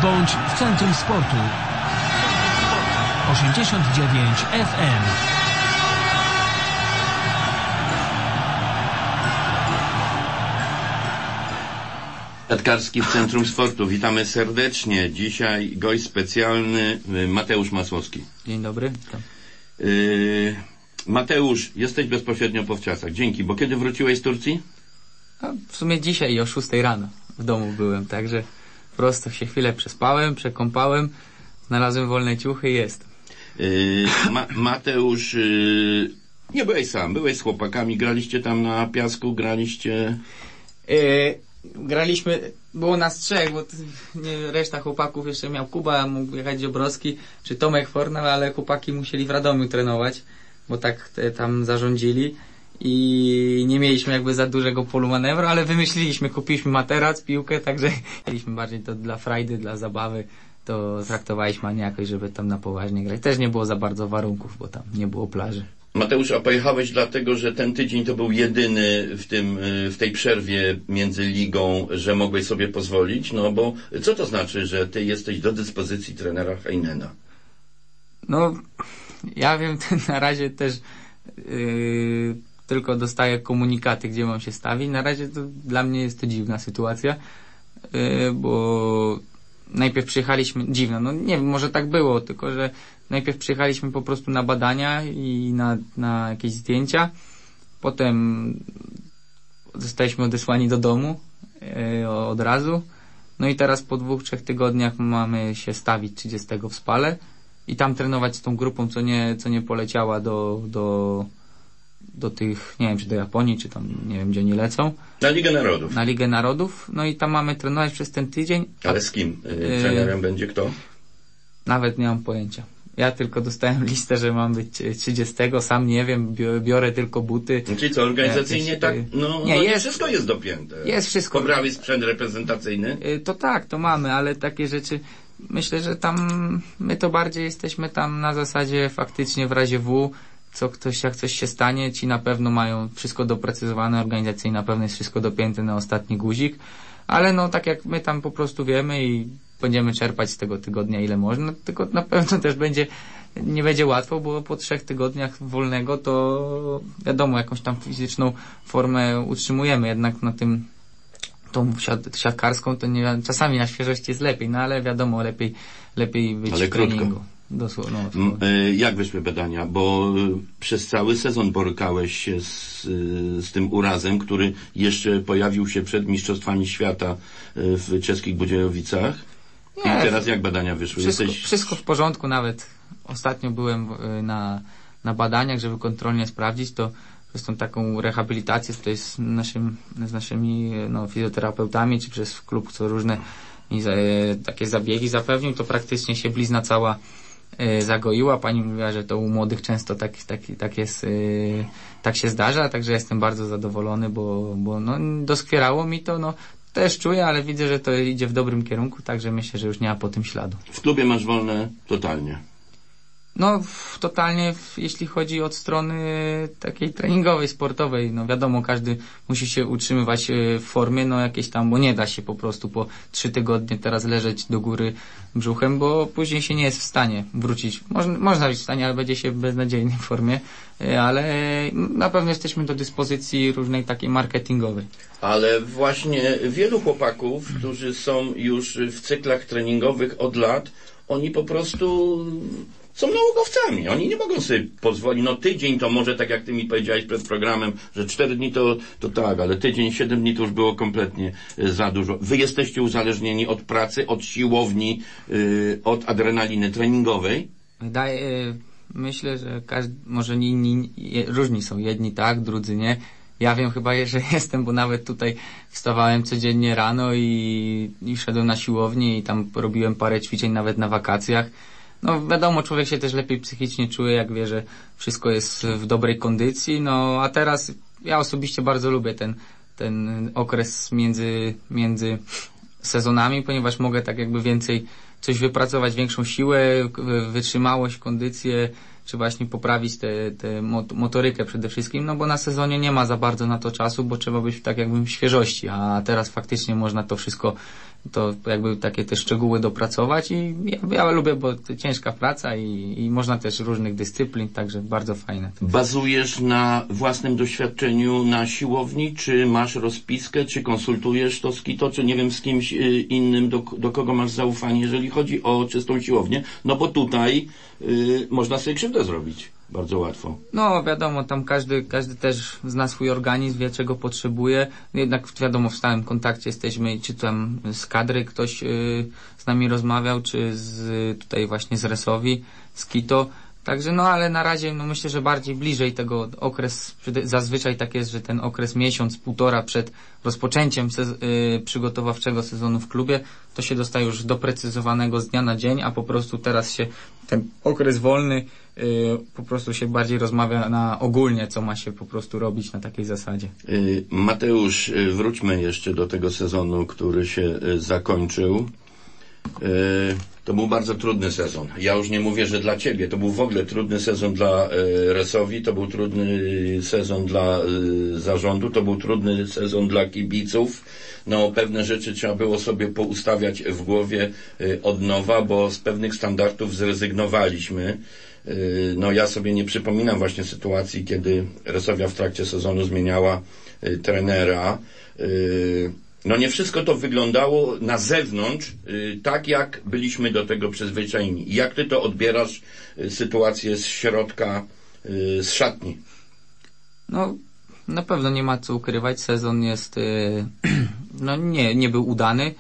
bądź w Centrum Sportu. 89 FM. Siatkarski w Centrum Sportu. Witamy serdecznie. Dzisiaj gość specjalny Mateusz Masłowski. Dzień dobry. Mateusz, jesteś bezpośrednio po wczasach. Dzięki, bo kiedy wróciłeś z Turcji? A w sumie dzisiaj o 6 rano w domu byłem, także prosto się chwilę przespałem, przekąpałem, znalazłem wolne ciuchy i jest. Mateusz, nie byłeś sam, byłeś z chłopakami, graliście tam na piasku, graliście... Graliśmy, było nas trzech, bo reszta chłopaków jeszcze miał Kuba, mógł jechać Ziobrowski, czy Tomek Fornal, ale chłopaki musieli w Radomiu trenować, bo tak tam zarządzili i nie mieliśmy jakby za dużego polu manewru, ale wymyśliliśmy, kupiliśmy materac, piłkę, także mieliśmy bardziej to dla frajdy, dla zabawy, to traktowaliśmy, a nie jakoś, żeby tam na poważnie grać. Też nie było za bardzo warunków, bo tam nie było plaży. Mateusz, a pojechałeś dlatego, że ten tydzień to był jedyny w tej przerwie między ligą, że mogłeś sobie pozwolić? No bo co to znaczy, że ty jesteś do dyspozycji trenera Heinena? No, ja wiem, na razie też tylko dostaję komunikaty, gdzie mam się stawić. Na razie to dla mnie jest to dziwna sytuacja, bo najpierw przyjechaliśmy, dziwno, no nie wiem, może tak było, tylko że najpierw przyjechaliśmy po prostu na badania i na jakieś zdjęcia, potem zostaliśmy odesłani do domu od razu, no i teraz po 2-3 tygodniach mamy się stawić 30 w Spale i tam trenować z tą grupą, co nie poleciała do tych, nie wiem, czy do Japonii, czy tam, nie wiem, gdzie oni lecą. Na Ligę Narodów. Na Ligę Narodów, no i tam mamy trenować przez ten tydzień. Ale z kim? Trenerem będzie kto? Nawet nie mam pojęcia. Ja tylko dostałem listę, że mam być 30, sam nie wiem, biorę tylko buty. Czyli co, organizacyjnie tak, nie wszystko jest dopięte. Jest wszystko. Pobrałeś sprzęt reprezentacyjny? To tak, to mamy, ale takie rzeczy, myślę, że tam, my to bardziej jesteśmy tam na zasadzie faktycznie w razie W, jak coś się stanie, ci na pewno mają wszystko doprecyzowane organizacyjnie, na pewno jest wszystko dopięte na ostatni guzik, ale no tak jak my tam po prostu wiemy i będziemy czerpać z tego tygodnia ile można, tylko na pewno też nie będzie łatwo, bo po 3 tygodniach wolnego to wiadomo, jakąś tam fizyczną formę utrzymujemy, jednak na tą siatkarską to czasami na świeżości jest lepiej, no ale wiadomo, lepiej być ale w treningu. Dosłownie. Jak wyszły badania? Bo przez cały sezon borykałeś się z tym urazem, który jeszcze pojawił się przed Mistrzostwami Świata w czeskich Budziejowicach. I teraz jak badania wyszły? Wszystko w porządku, nawet ostatnio byłem na badaniach, żeby kontrolnie sprawdzić to przez tą taką rehabilitację tutaj z naszymi fizjoterapeutami, czy przez klub, co różne takie zabiegi zapewnił, to praktycznie się blizna cała zagoiła. Pani mówiła, że to u młodych często tak jest, tak się zdarza, także jestem bardzo zadowolony, bo doskwierało mi to, też czuję, ale widzę, że to idzie w dobrym kierunku, także myślę, że już nie ma po tym śladu. W klubie masz wolne totalnie? No, totalnie, jeśli chodzi od strony takiej treningowej, sportowej, wiadomo, każdy musi się utrzymywać w formie, jakieś tam, bo nie da się po prostu po 3 tygodnie teraz leżeć do góry brzuchem, bo później się nie jest w stanie wrócić. Można być w stanie, ale będzie się w beznadziejnej formie, ale na pewno jesteśmy do dyspozycji różnej takiej marketingowej. Ale właśnie wielu chłopaków, którzy są już w cyklach treningowych od lat, oni po prostu są nałogowcami. Oni nie mogą sobie pozwolić. Tydzień to może, tak jak ty mi powiedziałeś przed programem, że 4 dni to tak, ale tydzień, 7 dni to już było kompletnie za dużo. Wy jesteście uzależnieni od pracy, od siłowni, od adrenaliny treningowej? Myślę, że może różni są. Jedni tak, drudzy nie. Ja wiem chyba, że jestem, bo nawet tutaj wstawałem codziennie rano i szedłem na siłownię i tam robiłem parę ćwiczeń nawet na wakacjach. Wiadomo, człowiek się też lepiej psychicznie czuje, jak wie, że wszystko jest w dobrej kondycji. A teraz ja osobiście bardzo lubię ten okres między sezonami, ponieważ mogę tak jakby więcej coś wypracować, większą siłę, wytrzymałość, kondycję, czy właśnie poprawić tę motorykę przede wszystkim, bo na sezonie nie ma za bardzo na to czasu, bo trzeba być tak jakby w świeżości, a teraz faktycznie można to wszystko to jakby takie te szczegóły dopracować i ja lubię, bo to ciężka praca i można też różnych dyscyplin, także bardzo fajne. Bazujesz na własnym doświadczeniu na siłowni, czy masz rozpiskę, czy konsultujesz to z Kito, czy nie wiem, z kimś innym, do kogo masz zaufanie, jeżeli chodzi o czystą siłownię? No bo tutaj można sobie krzywdę zrobić. Bardzo łatwo. No wiadomo, tam każdy też zna swój organizm, wie czego potrzebuje. Jednak wiadomo, w stałym kontakcie jesteśmy, czy tam z kadry ktoś z nami rozmawiał, czy tutaj właśnie z Resowi, z Kito. Także no ale na razie no myślę, że bardziej bliżej tego okres, zazwyczaj tak jest, że ten okres miesiąc, półtora przed rozpoczęciem przygotowawczego sezonu w klubie, to się dostaje już doprecyzowanego z dnia na dzień, a po prostu teraz się ten okres wolny po prostu się bardziej rozmawia na ogólnie, co ma się po prostu robić na takiej zasadzie. Mateusz, wróćmy jeszcze do tego sezonu, który się zakończył. To był bardzo trudny sezon. Ja już nie mówię, że dla ciebie. To był w ogóle trudny sezon dla Resowi, to był trudny sezon dla zarządu, to był trudny sezon dla kibiców. No, pewne rzeczy trzeba było sobie poustawiać w głowie od nowa, bo z pewnych standardów zrezygnowaliśmy. No, ja sobie nie przypominam właśnie sytuacji, kiedy Resowia w trakcie sezonu zmieniała trenera. No nie wszystko to wyglądało na zewnątrz tak, jak byliśmy do tego przyzwyczajeni. Jak ty to odbierasz, sytuację z środka, z szatni? No, na pewno nie ma co ukrywać. Sezon jest, no nie był udany.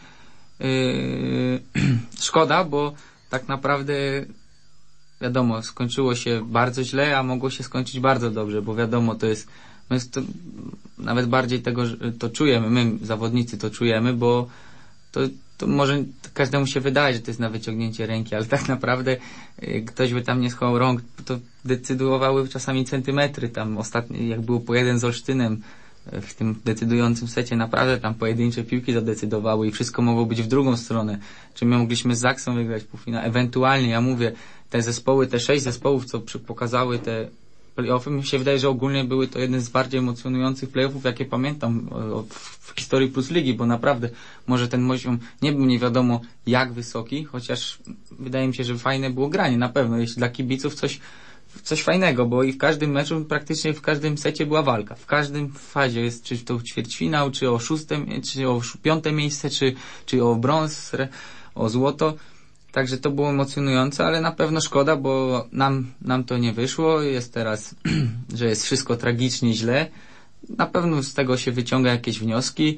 Szkoda, bo tak naprawdę wiadomo, skończyło się bardzo źle, a mogło się skończyć bardzo dobrze, bo wiadomo, to jest nawet bardziej tego, to czujemy, my zawodnicy to czujemy, bo to może każdemu się wydaje, że to jest na wyciągnięcie ręki, ale tak naprawdę ktoś by tam nie schował rąk, to decydowały czasami centymetry, tam ostatnio jak było po 1 z Olsztynem w tym decydującym secie, naprawdę tam pojedyncze piłki zadecydowały i wszystko mogło być w drugą stronę. Czy my mogliśmy z Zaksą wygrać półfinał, ewentualnie, ja mówię, te zespoły, te 6 zespołów, co pokazały te play-offy, mi się wydaje, że ogólnie były to jeden z bardziej emocjonujących play-offów, jakie pamiętam w historii Plus Ligi, bo naprawdę może ten poziom nie był nie wiadomo jak wysoki, chociaż wydaje mi się, że fajne było granie, na pewno, jeśli dla kibiców coś fajnego, bo i w każdym meczu, praktycznie w każdym secie była walka, w każdym fazie jest, czy to ćwierćfinał, czy o 6, czy o 5 miejsce, czy o brąz, o złoto. Także to było emocjonujące, ale na pewno szkoda, bo nam to nie wyszło. Jest teraz, że jest wszystko tragicznie źle. Na pewno z tego się wyciąga jakieś wnioski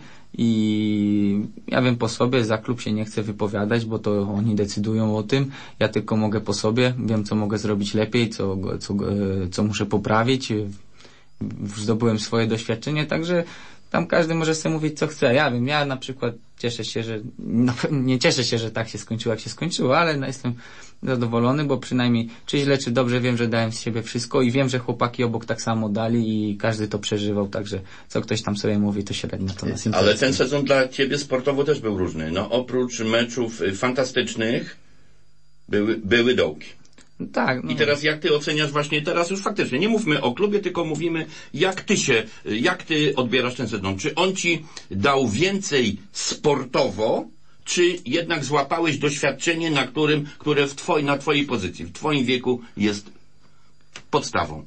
i ja wiem po sobie, za klub się nie chcę wypowiadać, bo to oni decydują o tym. Ja tylko mogę po sobie, wiem co mogę zrobić lepiej, co muszę poprawić. Zdobyłem swoje doświadczenie, także tam każdy może sobie mówić co chce. Ja wiem, ja na przykład cieszę się, że nie cieszę się, że tak się skończyło, jak się skończyło, ale jestem zadowolony, bo przynajmniej czy źle, czy dobrze wiem, że dałem z siebie wszystko i wiem, że chłopaki obok tak samo dali i każdy to przeżywał, także co ktoś tam sobie mówi, to średnio to nas interesuje. Ale ten sezon dla ciebie sportowo też był różny. No oprócz meczów fantastycznych były dołki. Tak, no. I teraz jak ty oceniasz właśnie teraz już faktycznie, nie mówmy o klubie, tylko mówimy jak ty odbierasz ten sezon. Czy on ci dał więcej sportowo, czy jednak złapałeś doświadczenie, które na twojej pozycji, w twoim wieku jest podstawą?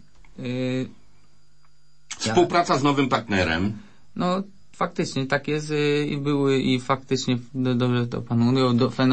Współpraca z nowym partnerem. No faktycznie tak jest i były i faktycznie dobrze to pan mówił,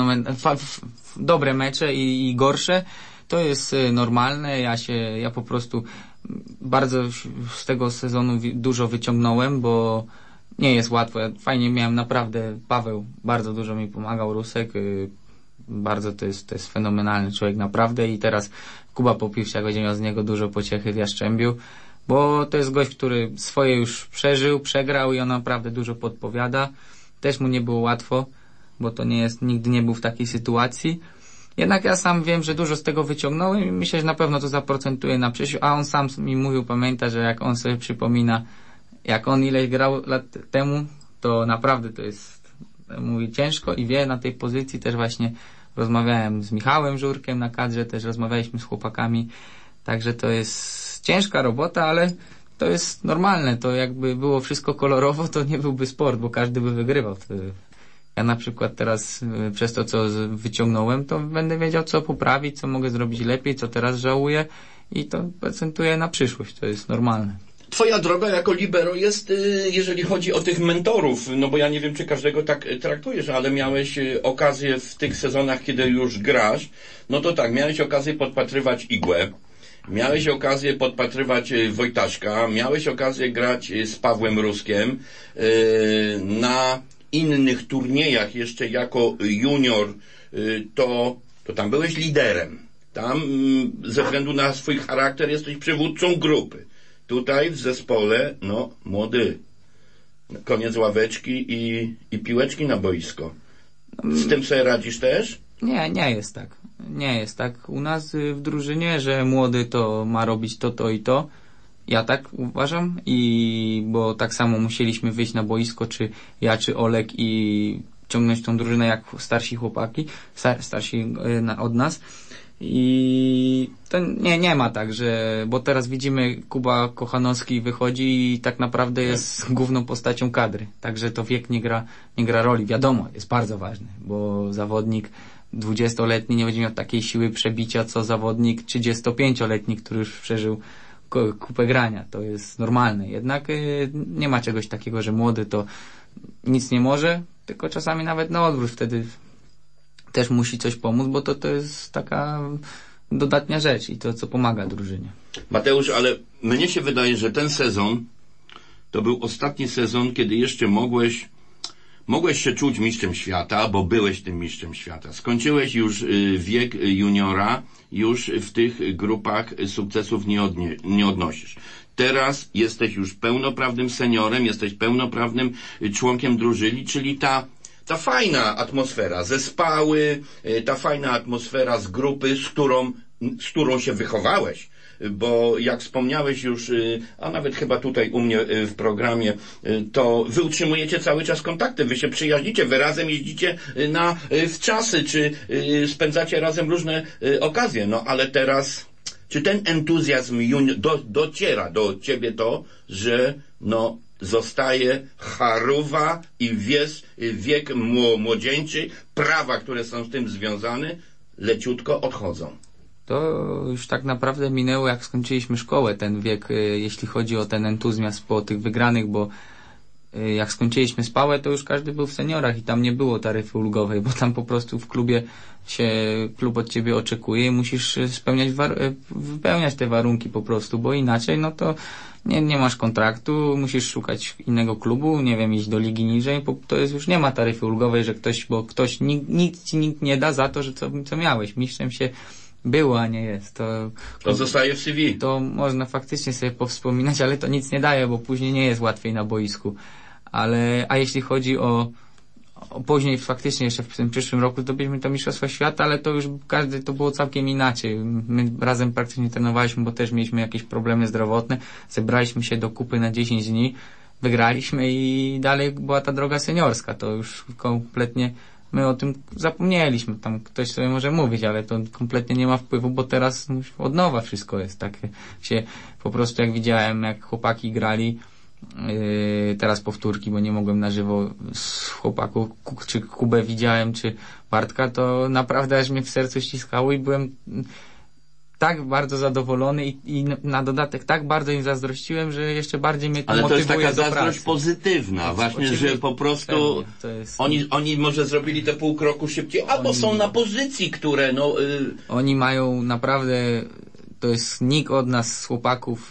dobre mecze i gorsze. To jest normalne, ja po prostu bardzo z tego sezonu dużo wyciągnąłem, bo nie jest łatwo. Ja fajnie miałem naprawdę, Paweł bardzo dużo mi pomagał, Rusek, bardzo to jest fenomenalny człowiek naprawdę i teraz Kuba Popiwsiak będzie miał z niego dużo pociechy w Jastrzębiu, bo to jest gość, który swoje już przeżył, przegrał i on naprawdę dużo podpowiada. Też mu nie było łatwo, bo to nigdy nie był w takiej sytuacji. Jednak ja sam wiem, że dużo z tego wyciągnąłem i myślę, że na pewno to zaprocentuje na przyszłość, a on sam mi mówił, pamięta, że jak on sobie przypomina, jak on ileś grał lat temu, to naprawdę to jest, mówi, ciężko i wie na tej pozycji. Też właśnie rozmawiałem z Michałem Żurkiem na kadrze, też rozmawialiśmy z chłopakami, także to jest ciężka robota, ale to jest normalne, to jakby było wszystko kolorowo, to nie byłby sport, bo każdy by wygrywał. Ja na przykład teraz przez to, co wyciągnąłem, to będę wiedział, co poprawić, co mogę zrobić lepiej, co teraz żałuję i to prezentuję na przyszłość. To jest normalne. Twoja droga jako libero jest, jeżeli chodzi o tych mentorów, no bo ja nie wiem, czy każdego tak traktujesz, ale miałeś okazję w tych sezonach, kiedy już grasz, no to tak, miałeś okazję podpatrywać Igłę, miałeś okazję podpatrywać Wojtaszka, miałeś okazję grać z Pawłem Ruskiem, na innych turniejach jeszcze jako junior, to tam byłeś liderem. Tam ze względu na swój charakter jesteś przywódcą grupy. Tutaj w zespole, no, młody. Koniec ławeczki i piłeczki na boisko. Z tym sobie radzisz też? Nie jest tak. Nie jest tak u nas w drużynie, że młody to ma robić to i to. Ja tak uważam bo tak samo musieliśmy wyjść na boisko, czy ja, czy Olek i ciągnąć tą drużynę jak starsi chłopaki, starsi od nas. I to nie ma tak, bo teraz widzimy, Kuba Kochanowski wychodzi i tak naprawdę jest główną postacią kadry. Także to wiek nie gra roli. Wiadomo, jest bardzo ważny, bo zawodnik 20-letni nie będzie miał takiej siły przebicia, co zawodnik 35-letni, który już przeżył kupę grania. To jest normalne. Jednak nie ma czegoś takiego, że młody to nic nie może, tylko czasami nawet na odwrót wtedy też musi coś pomóc, bo to jest taka dodatnia rzecz i to, co pomaga drużynie. Mateusz, ale mnie się wydaje, że ten sezon to był ostatni sezon, kiedy jeszcze mogłeś się czuć mistrzem świata, bo byłeś tym mistrzem świata. Skończyłeś już wiek juniora, już w tych grupach sukcesów nie odnosisz. Teraz jesteś już pełnoprawnym seniorem, jesteś pełnoprawnym członkiem drużyny, czyli ta fajna atmosfera zespały, ta fajna atmosfera z grupy, z którą się wychowałeś. Bo jak wspomniałeś już, a nawet chyba tutaj u mnie w programie, to wy utrzymujecie cały czas kontakty, wy się przyjaźnicie, wy razem jeździcie na wczasy, czy spędzacie razem różne okazje. No ale teraz, czy ten entuzjazm dociera do ciebie to, że no zostaje charuwa i wiek młodzieńczy, prawa, które są z tym związane, leciutko odchodzą. To już tak naprawdę minęło, jak skończyliśmy szkołę, ten wiek, jeśli chodzi o ten entuzjazm po tych wygranych, bo jak skończyliśmy Spałę, to już każdy był w seniorach i tam nie było taryfy ulgowej, bo tam po prostu w klubie klub od ciebie oczekuje i musisz wypełniać te warunki po prostu, bo inaczej no to nie masz kontraktu, musisz szukać innego klubu, nie wiem, iść do ligi niżej, bo to jest już nie ma taryfy ulgowej, że ktoś nikt ci nie da za to, że co miałeś. Mistrzem się było, a nie jest. To zostaje w CV. To można faktycznie sobie powspominać, ale to nic nie daje, bo później nie jest łatwiej na boisku. A jeśli chodzi o później faktycznie jeszcze w tym przyszłym roku zdobyliśmy to Mistrzostwo Świata, ale to już to było całkiem inaczej. My razem praktycznie trenowaliśmy, bo też mieliśmy jakieś problemy zdrowotne. Zebraliśmy się do kupy na 10 dni, wygraliśmy i dalej była ta droga seniorska. To już kompletnie my o tym zapomnieliśmy. Tam ktoś sobie może mówić, ale to kompletnie nie ma wpływu, bo teraz od nowa wszystko jest. Tak się po prostu jak widziałem, jak chłopaki grali, teraz powtórki, bo nie mogłem na żywo z chłopaków, czy Kubę widziałem, czy Bartka, to naprawdę aż mnie w sercu ściskało i byłem tak bardzo zadowolony i na dodatek tak bardzo im zazdrościłem, że jeszcze bardziej mnie to motywuje do pracy. Ale to jest taka zazdrość pozytywna, właśnie, że po prostu oni może zrobili te pół kroku szybciej, albo są na pozycji, które Oni mają naprawdę, to jest nikt od nas z chłopaków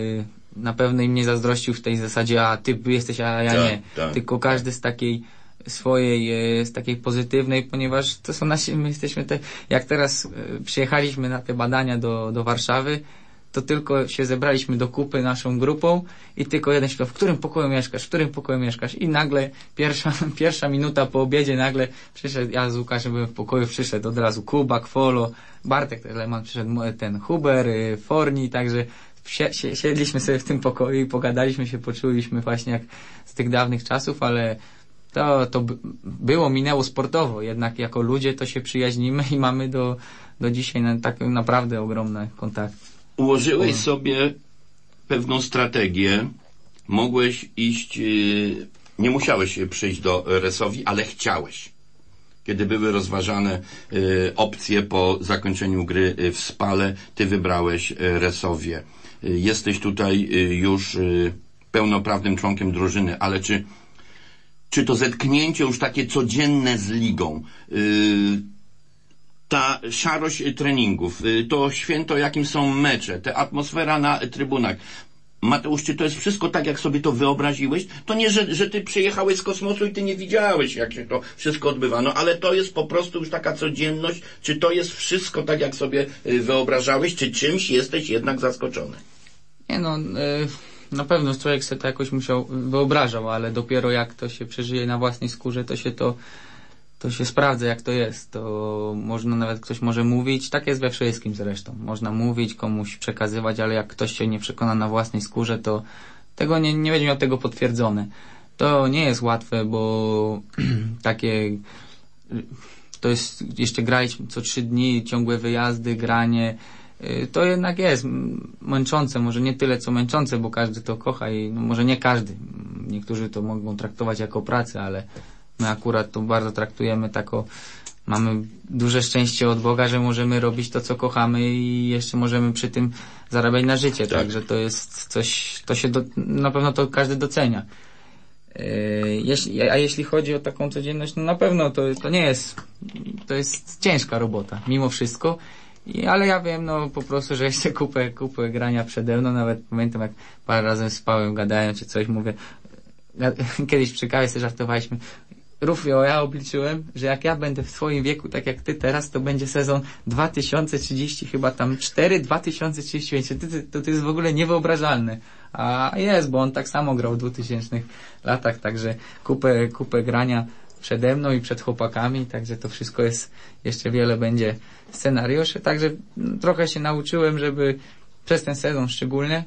na pewno im nie zazdrościł w tej zasadzie, a ty jesteś, a ja nie. Tak. Tylko każdy z takiej swojej, z takiej pozytywnej, ponieważ to są my jesteśmy jak teraz przyjechaliśmy na te badania do Warszawy, to tylko się zebraliśmy do kupy naszą grupą i tylko jeden śpiewał, w którym pokoju mieszkasz? I nagle pierwsza minuta po obiedzie nagle przyszedł, ja z Łukaszem byłem w pokoju, przyszedł od razu Kuba, Kwolo, Bartek Leman, przyszedł ten Huber, Forni, także siedliśmy sobie w tym pokoju i pogadaliśmy się, poczuliśmy właśnie jak z tych dawnych czasów, ale to minęło sportowo, jednak jako ludzie to się przyjaźnimy i mamy do dzisiaj tak naprawdę ogromne kontakty. Ułożyłeś sobie pewną strategię, mogłeś iść nie musiałeś przyjść do Resowi, ale chciałeś. Kiedy były rozważane opcje po zakończeniu gry w Spale, ty wybrałeś Resowie. Jesteś tutaj już pełnoprawnym członkiem drużyny, ale czy to zetknięcie już takie codzienne z ligą, ta szarość treningów, to święto, jakim są mecze, ta atmosfera na trybunach. Mateusz, czy to jest wszystko tak, jak sobie to wyobraziłeś? To nie, że ty przyjechałeś z kosmosu i ty nie widziałeś, jak się to wszystko odbywa, no ale to jest po prostu już taka codzienność. Czy to jest wszystko tak, jak sobie wyobrażałeś, czy czymś jesteś jednak zaskoczony? Nie no, na pewno człowiek sobie to jakoś wyobrażał, ale dopiero jak to się przeżyje na własnej skórze, to się sprawdza, jak to jest. To można, nawet ktoś może mówić, tak jest we wszystkim zresztą. Można mówić, komuś przekazywać, ale jak ktoś się nie przekona na własnej skórze, to tego nie będzie miał tego potwierdzone. To nie jest łatwe, bo takie, to jest jeszcze grać co 3 dni, ciągłe wyjazdy, granie, to jednak jest męczące, może nie tyle co męczące, bo każdy to kocha i no może nie każdy. Niektórzy to mogą traktować jako pracę, ale my akurat to bardzo traktujemy tako, mamy duże szczęście od Boga, że możemy robić to, co kochamy i jeszcze możemy przy tym zarabiać na życie. Tak. Także to jest coś, na pewno to każdy docenia. Jeśli chodzi o taką codzienność, no na pewno to nie jest, to jest ciężka robota, mimo wszystko. Ale ja wiem, no po prostu, że jeszcze kupę grania przede mną, nawet pamiętam, jak parę razy spałem, gadałem czy coś, mówię, kiedyś przy kawie sobie żartowaliśmy, Rufio, ja obliczyłem, że jak ja będę w twoim wieku, tak jak ty teraz, to będzie sezon 2030, chyba tam 2035. To jest w ogóle niewyobrażalne. A jest, bo on tak samo grał w 2000 latach, także kupę grania przede mną i przed chłopakami, także to wszystko jest, jeszcze wiele będzie scenariuszy, także trochę się nauczyłem, żeby przez ten sezon szczególnie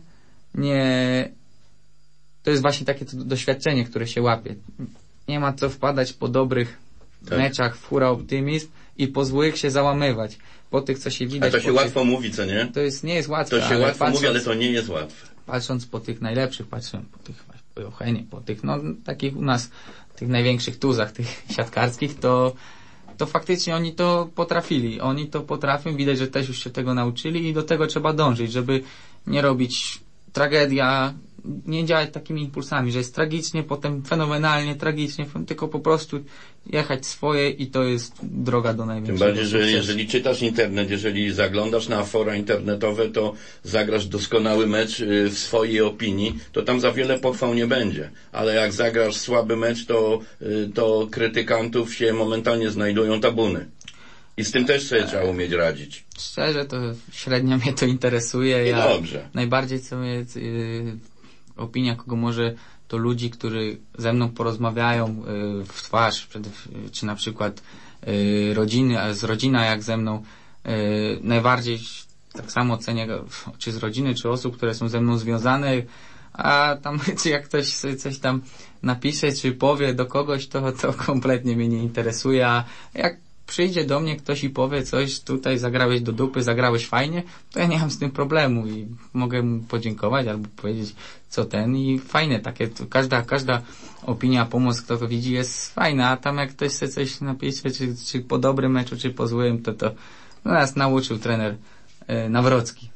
to jest właśnie takie to doświadczenie, które się łapie. Nie ma co wpadać po dobrych meczach w hura optymizm i po złych się załamywać. Po tych, co się widać. A to się łatwo mówi, co nie? Nie jest łatwe. To się łatwo mówi, ale to nie jest łatwe. Patrząc po tych najlepszych, patrząc po tych po Jochenie, po tych, no takich u nas, tych największych tuzach, tych siatkarskich, to faktycznie oni to potrafili. Oni to potrafią, widać, że też już się tego nauczyli i do tego trzeba dążyć, żeby nie robić tragedia, nie działać takimi impulsami, że jest tragicznie, potem fenomenalnie, tragicznie, tylko po prostu jechać swoje i to jest droga do największego Tym bardziej, że sukcesu. jeżeli czytasz internet, jeżeli zaglądasz na fora internetowe, to zagrasz doskonały mecz w swojej opinii, to tam za wiele pochwał nie będzie. Ale jak zagrasz słaby mecz, to krytykantów się momentalnie znajdują tabuny. I z tym też sobie trzeba umieć radzić. Szczerze, to średnio mnie to interesuje. I dobrze. Najbardziej co mnie opinia kogo może to ludzi, którzy ze mną porozmawiają w twarz, czy na przykład rodzina jak ze mną, najbardziej tak samo cenię czy z rodziny, czy osób, które są ze mną związane, a tam czy jak ktoś sobie coś tam napisze, czy powie do kogoś, to kompletnie mnie nie interesuje, a jak przyjdzie do mnie ktoś i powie coś, tutaj zagrałeś do dupy, zagrałeś fajnie, to ja nie mam z tym problemu i mogę mu podziękować albo powiedzieć i fajne takie, to każda opinia, pomoc, kto to widzi, jest fajna, a tam jak ktoś chce coś napisze, czy po dobrym meczu, czy po złym, to nas nauczył trener Nawrocki,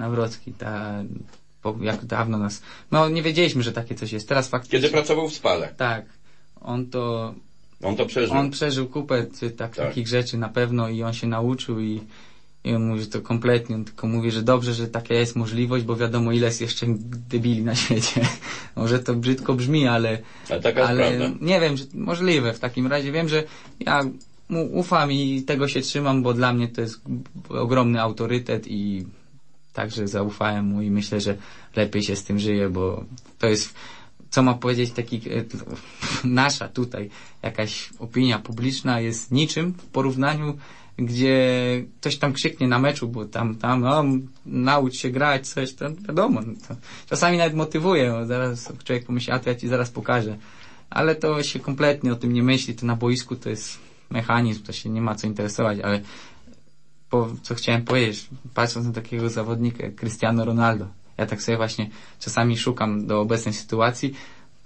jak dawno nas, no nie wiedzieliśmy, że takie coś jest, teraz faktycznie. Kiedy pracował w Spale. Tak, on to przeżył. On przeżył kupę takich rzeczy na pewno i on się nauczył i on mówi, że to kompletnie, on tylko mówi, że dobrze, że taka jest możliwość, bo wiadomo ile jest jeszcze debili na świecie. Może to brzydko brzmi, ale taka jest prawda. Nie wiem, że możliwe w takim razie. Wiem, że ja mu ufam i tego się trzymam, bo dla mnie to jest ogromny autorytet i także zaufałem mu i myślę, że lepiej się z tym żyje, bo to jest, co ma powiedzieć nasza tutaj jakaś opinia publiczna jest niczym w porównaniu, gdzie ktoś tam krzyknie na meczu, bo tam naucz się grać, coś, to wiadomo, to czasami nawet motywuje, bo zaraz człowiek pomyśli, a to ja ci zaraz pokażę, ale to się kompletnie o tym nie myśli, to na boisku to jest mechanizm, to się nie ma co interesować, ale co chciałem powiedzieć, patrząc na takiego zawodnika jak Cristiano Ronaldo, ja tak sobie właśnie czasami szukam do obecnej sytuacji,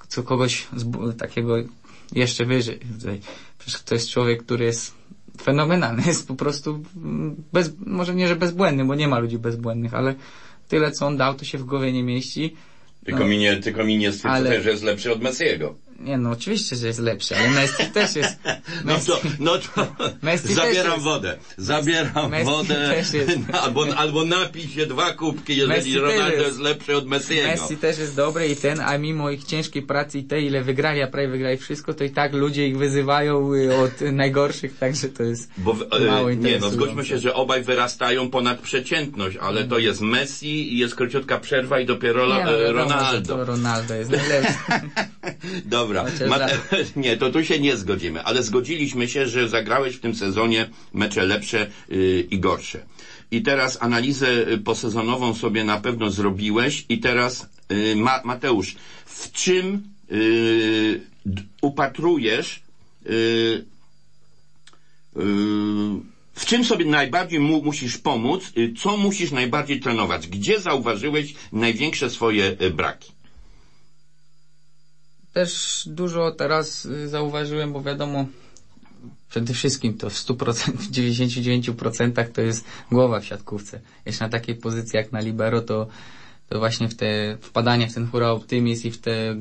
co kogoś takiego jeszcze wyżej. Przecież to jest człowiek, który jest fenomenalny, jest po prostu może nie, że bezbłędny, bo nie ma ludzi bezbłędnych, ale tyle, co on dał, to się w głowie nie mieści. Tylko mi nie stwierdza, że jest lepszy od Messiego. Nie, no oczywiście, że jest lepszy, ale Messi też jest... No to Messi zabieram jest, wodę. Zabieram Messi wodę. też jest. Albo napij się 2 kubki, jeżeli Messi Ronaldo jest lepszy od Messiego. Messi też jest dobry i a mimo ich ciężkiej pracy i ile wygrali, a prawie wygrali wszystko, to i tak ludzie ich wyzywają od najgorszych, także to jest mało interesujące. Zgodźmy się, że obaj wyrastają ponad przeciętność, ale to jest Messi i jest króciutka przerwa i dopiero Ronaldo. To Ronaldo jest najlepszy. Dobra. Nie, to tu się nie zgodzimy, ale zgodziliśmy się, że zagrałeś w tym sezonie mecze lepsze i gorsze. I teraz analizę posezonową sobie na pewno zrobiłeś i teraz Mateusz, w czym upatrujesz w czym sobie najbardziej musisz pomóc, co musisz najbardziej trenować, gdzie zauważyłeś największe swoje braki? Też dużo teraz zauważyłem, bo wiadomo, przede wszystkim to w 100%, w 99% to jest głowa w siatkówce. Jeszcze na takiej pozycji jak na libero, to właśnie w te wpadanie w ten hura optymizm i w te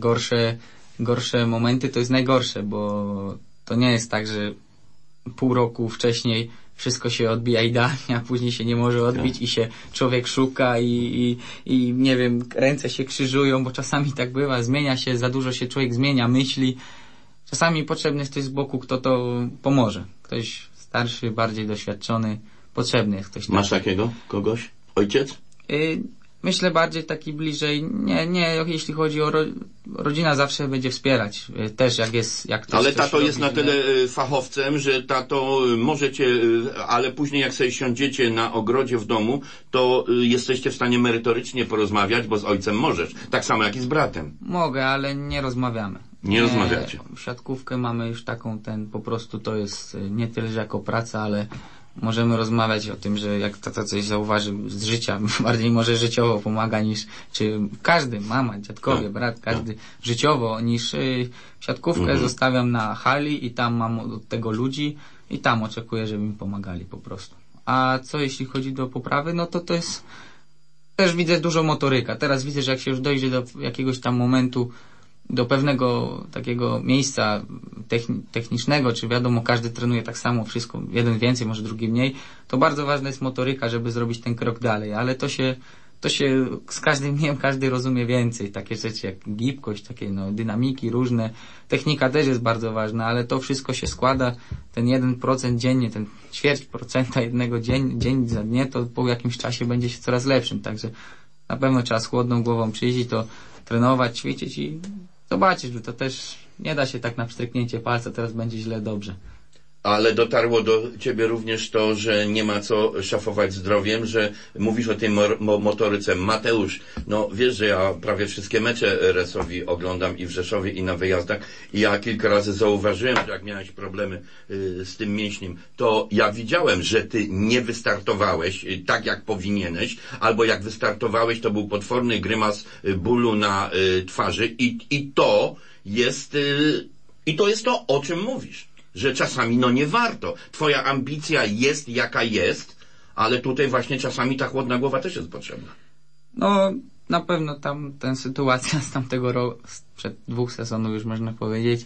gorsze momenty to jest najgorsze, bo to nie jest tak, że pół roku wcześniej wszystko się odbija idealnie, a później się nie może odbić i się człowiek szuka i nie wiem, ręce się krzyżują, bo czasami tak bywa, zmienia się, za dużo się człowiek zmienia, myśli. Czasami potrzebny jest ktoś z boku, kto to pomoże. Ktoś starszy, bardziej doświadczony, potrzebny jest ktoś taki. Masz takiego kogoś? Ojciec? Myślę bardziej taki bliżej, nie, jeśli chodzi o rodzina zawsze będzie wspierać, też jak ktoś. Ale tato jest na tyle fachowcem, że tato możecie, ale później jak sobie siądziecie na ogrodzie w domu, to jesteście w stanie merytorycznie porozmawiać, bo z ojcem możesz. Tak samo jak i z bratem. Mogę, ale nie rozmawiamy. Nie rozmawiacie. Siatkówkę mamy już taką, po prostu to jest nie tyle, że jako praca, ale możemy rozmawiać o tym, że jak tata coś zauważy z życia, bardziej może życiowo pomaga niż, czy każdy, mama, dziadkowie, brat, każdy życiowo, niż siatkówkę zostawiam na hali i tam mam od tego ludzi i tam oczekuję, żeby mi pomagali po prostu. A co jeśli chodzi do poprawy, no to jest, też widzę dużo motoryka. Teraz widzę, że jak się już dojdzie do jakiegoś tam momentu, do pewnego takiego miejsca technicznego, czy wiadomo, każdy trenuje tak samo, wszystko, jeden więcej, może drugi mniej, to bardzo ważna jest motoryka, żeby zrobić ten krok dalej, ale to się z każdym dniem każdy rozumie więcej, takie rzeczy jak gibkość, takie dynamiki różne, technika też jest bardzo ważna, ale to wszystko się składa, ten 1% dziennie, ten 0,1% jednego dzień za dnie, to po jakimś czasie będzie się coraz lepszym, także na pewno trzeba z chłodną głową przyjść i to trenować, ćwiczyć i zobaczysz, że to też nie da się tak na pstryknięcie palca, teraz będzie źle, dobrze. Ale dotarło do ciebie również to, że nie ma co szafować zdrowiem, że mówisz o tej motoryce. Mateusz, wiesz, że ja prawie wszystkie mecze RS-owi oglądam i w Rzeszowie, i na wyjazdach, i ja kilka razy zauważyłem, że jak miałeś problemy z tym mięśniem, to ja widziałem, że ty nie wystartowałeś tak, jak powinieneś, albo jak wystartowałeś, to był potworny grymas bólu na twarzy i to jest to, o czym mówisz. Że czasami nie warto. Twoja ambicja jest jaka jest, ale tutaj właśnie czasami ta chłodna głowa też jest potrzebna. Na pewno ta sytuacja z tamtego roku, sprzed 2 sezonów już można powiedzieć,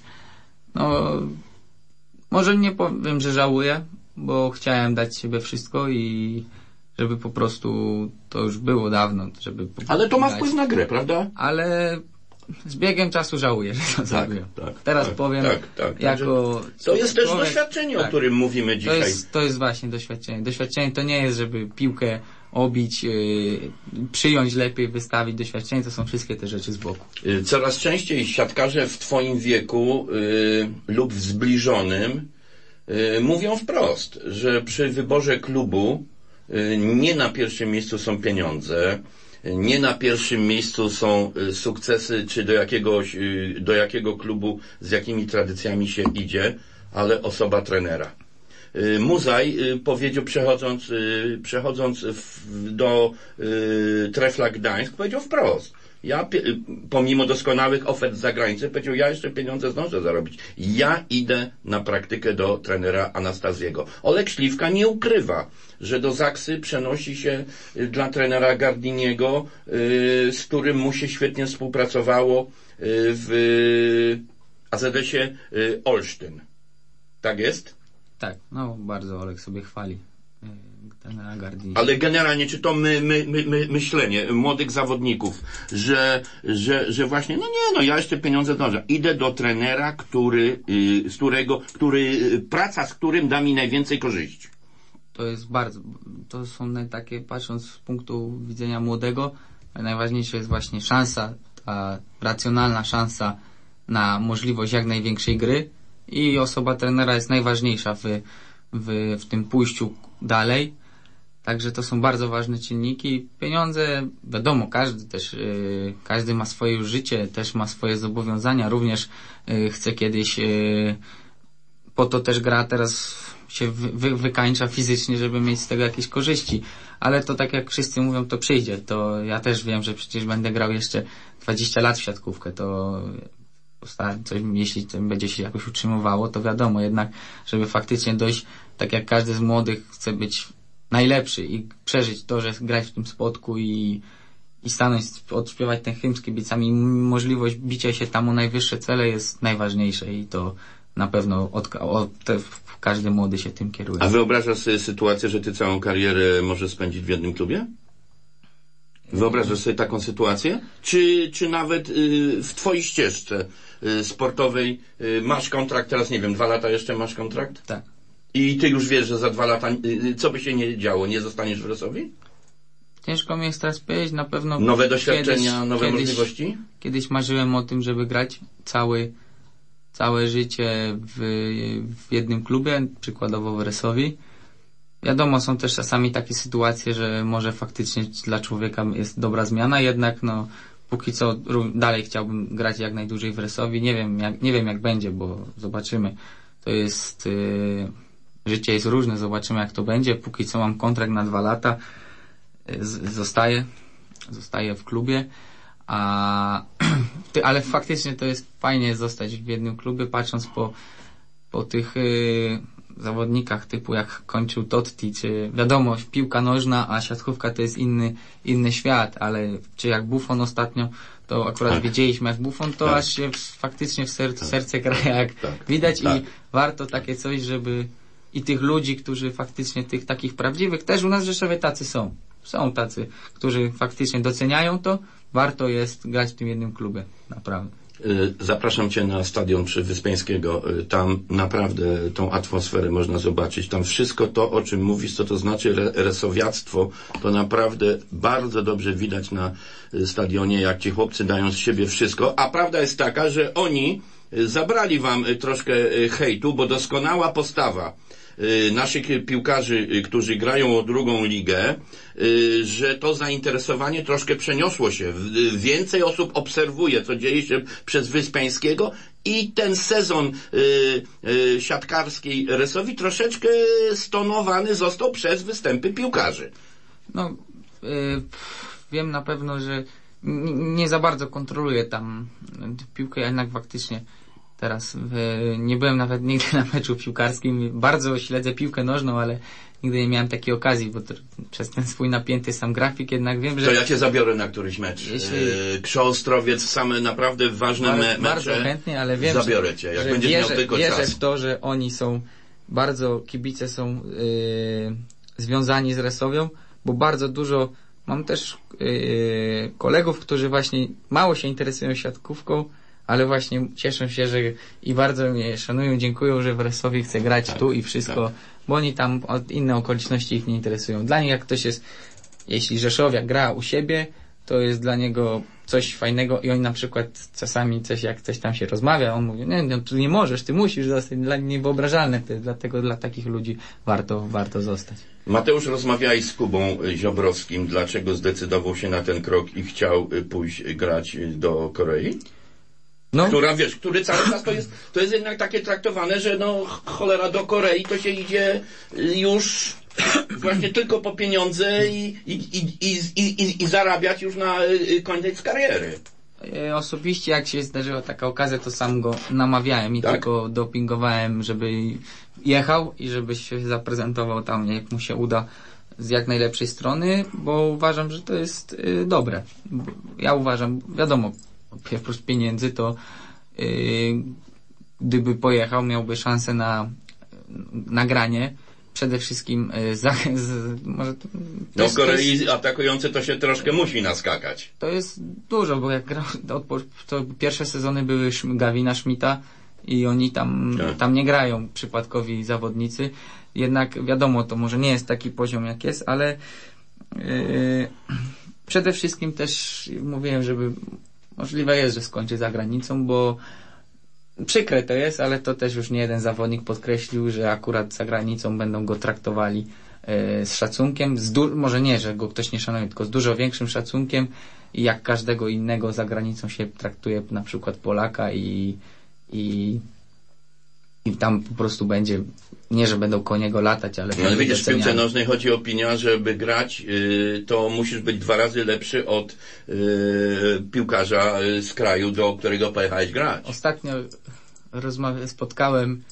może nie powiem, że żałuję, bo chciałem dać siebie wszystko i żeby po prostu to już było dawno, żeby... Ale to ma wpływ na grę, prawda? Ale z biegiem czasu żałuję, że to zrobiłem. Teraz powiem, jako... To jest też doświadczenie, o którym mówimy dzisiaj. To jest właśnie doświadczenie. Doświadczenie to nie jest, żeby piłkę obić, przyjąć lepiej, wystawić. Doświadczenie to są wszystkie te rzeczy z boku. Coraz częściej siatkarze w twoim wieku lub w zbliżonym mówią wprost, że przy wyborze klubu nie na pierwszym miejscu są pieniądze, nie na pierwszym miejscu są sukcesy, czy do jakiego klubu, z jakimi tradycjami się idzie, ale osoba trenera. Muzaj powiedział, przechodząc do Trefla Gdańsk, powiedział wprost. pomimo doskonałych ofert z zagranicy, powiedział, ja jeszcze pieniądze zdążę zarobić. Ja idę na praktykę do trenera Anastaziego. Olek Śliwka nie ukrywa, że do Zaksy przenosi się dla trenera Gardiniego, z którym mu się świetnie współpracowało w AZS-ie Olsztyn. Tak jest? Tak, no bardzo Olek sobie chwali trenera Gardini. Ale generalnie, czy to myślenie młodych zawodników, że właśnie, ja jeszcze pieniądze dążę. Idę do trenera, praca z którym da mi najwięcej korzyści. To są takie, patrząc z punktu widzenia młodego, najważniejsze jest właśnie szansa, ta racjonalna szansa na możliwość jak największej gry i osoba trenera jest najważniejsza w tym pójściu dalej. Także to są bardzo ważne czynniki. Pieniądze, wiadomo, każdy ma swoje już życie, też ma swoje zobowiązania, również chce kiedyś, po to też gra teraz się wykańcza fizycznie, żeby mieć z tego jakieś korzyści. Ale to tak jak wszyscy mówią, to przyjdzie. To ja też wiem, że przecież będę grał jeszcze 20 lat w siatkówkę, to jeśli to będzie się jakoś utrzymywało, to wiadomo, jednak, żeby faktycznie dojść, tak jak każdy z młodych chce być najlepszy i przeżyć to, że grać w tym spotku i stanąć, odśpiewać ten hymn z kibicami, możliwość bicia się tam o najwyższe cele jest najważniejsze i to na pewno każdy młody się tym kieruje. A wyobrażasz sobie sytuację, że ty całą karierę możesz spędzić w jednym klubie? Wyobrażasz sobie taką sytuację? Czy nawet w twojej ścieżce sportowej masz kontrakt, teraz nie wiem, 2 lata jeszcze masz kontrakt? Tak. I ty już wiesz, że za 2 lata, co by się nie działo, nie zostaniesz w Resowi? Ciężko mi jest teraz powiedzieć, na pewno... Nowe doświadczenia, nowe możliwości? Kiedyś marzyłem o tym, żeby grać całe życie w jednym klubie, przykładowo w Resowi. Wiadomo, są też czasami takie sytuacje, że może faktycznie dla człowieka jest dobra zmiana, jednak póki co dalej chciałbym grać jak najdłużej w Resowi. Nie wiem jak będzie, bo zobaczymy. To jest... Życie jest różne, zobaczymy jak to będzie. Póki co mam kontrakt na 2 lata. Zostaję w klubie. Ale faktycznie to jest fajnie zostać w jednym klubie, patrząc po tych zawodnikach typu jak kończył Totti, czy wiadomo, piłka nożna, a siatkówka to jest inny świat, ale czy jak Buffon ostatnio, to akurat wiedzieliśmy jak Buffon, to aż się faktycznie w serce gra jak widać i warto takie coś, żeby i tych ludzi, którzy faktycznie tych takich prawdziwych, też u nas w Rzeszowie tacy są. Są tacy, którzy faktycznie doceniają to, warto jest grać w tym jednym klubie, naprawdę. Zapraszam Cię na stadion przy Wyspiańskiego. Tam naprawdę tą atmosferę można zobaczyć. Tam wszystko to, o czym mówisz, co to znaczy resowiactwo, to naprawdę bardzo dobrze widać na stadionie, jak ci chłopcy dają z siebie wszystko. A prawda jest taka, że oni zabrali Wam troszkę hejtu, bo doskonała postawa naszych piłkarzy, którzy grają o drugą ligę, że to zainteresowanie troszkę przeniosło się. Więcej osób obserwuje, co dzieje się przez Wyspiańskiego i ten sezon siatkarskiej Resowi troszeczkę stonowany został przez występy piłkarzy. Wiem na pewno, że nie za bardzo kontroluję tam piłkę, jednak faktycznie teraz nie byłem nawet nigdy na meczu piłkarskim. Bardzo śledzę piłkę nożną, ale nigdy nie miałem takiej okazji, bo przez ten swój napięty sam grafik jednak wiem, że... To ja Cię zabiorę na któryś mecz. Krzo-Ostrowiec, same naprawdę ważne mecze. Bardzo chętnie, ale wiem, zabiorę Cię, jak będziesz miał tylko czas. Wierzę w to, że oni są kibice są związani z Resowią, bo bardzo dużo mam też kolegów, którzy właśnie mało się interesują siatkówką, ale właśnie cieszą się, że i bardzo mnie szanują, dziękują, że w Resowi chcę grać tu i wszystko, bo oni tam inne okoliczności ich nie interesują. Dla nich jak ktoś jest, jeśli Rzeszowiak gra u siebie, to jest dla niego coś fajnego i oni na przykład czasami jak coś tam się rozmawia, on mówi, nie, tu nie możesz, ty musisz zostać, dla mnie niewyobrażalne to jest, dlatego dla takich ludzi warto zostać. Mateusz, rozmawiałeś z Kubą Ziobrowskim, dlaczego zdecydował się na ten krok i chciał pójść grać do Korei? Który cały czas to jest jednak takie traktowane, że cholera do Korei to się idzie już właśnie tylko po pieniądze i zarabiać już na koniec kariery. Osobiście jak się zdarzyła taka okazja, to sam go namawiałem i Tak? tylko dopingowałem, żeby jechał i żeby się zaprezentował tam, jak mu się uda, z jak najlepszej strony, bo uważam, że to jest dobre. Ja uważam, wiadomo, oprócz pieniędzy to gdyby pojechał, miałby szansę na nagranie. Przede wszystkim może to, No w Korei atakujący to się troszkę musi naskakać. to jest dużo, bo jak grał, to pierwsze sezony były Gawina Schmidta i oni tam nie grają przypadkowi zawodnicy. Jednak wiadomo, to może nie jest taki poziom jak jest, ale przede wszystkim też mówiłem, żeby możliwe jest, że skończy za granicą, bo przykre to jest, ale to też już nie jeden zawodnik podkreślił, że akurat za granicą będą go traktowali z szacunkiem, może nie, że go ktoś nie szanuje, tylko z dużo większym szacunkiem i jak każdego innego za granicą się traktuje na przykład Polaka i tam po prostu będzie, nie że będą koło niego latać, ale... No ale widzisz, w piłce nożnej chodzi o opinia, żeby grać, to musisz być 2 razy lepszy od piłkarza z kraju, do którego pojechałeś grać. Ostatnio spotkałem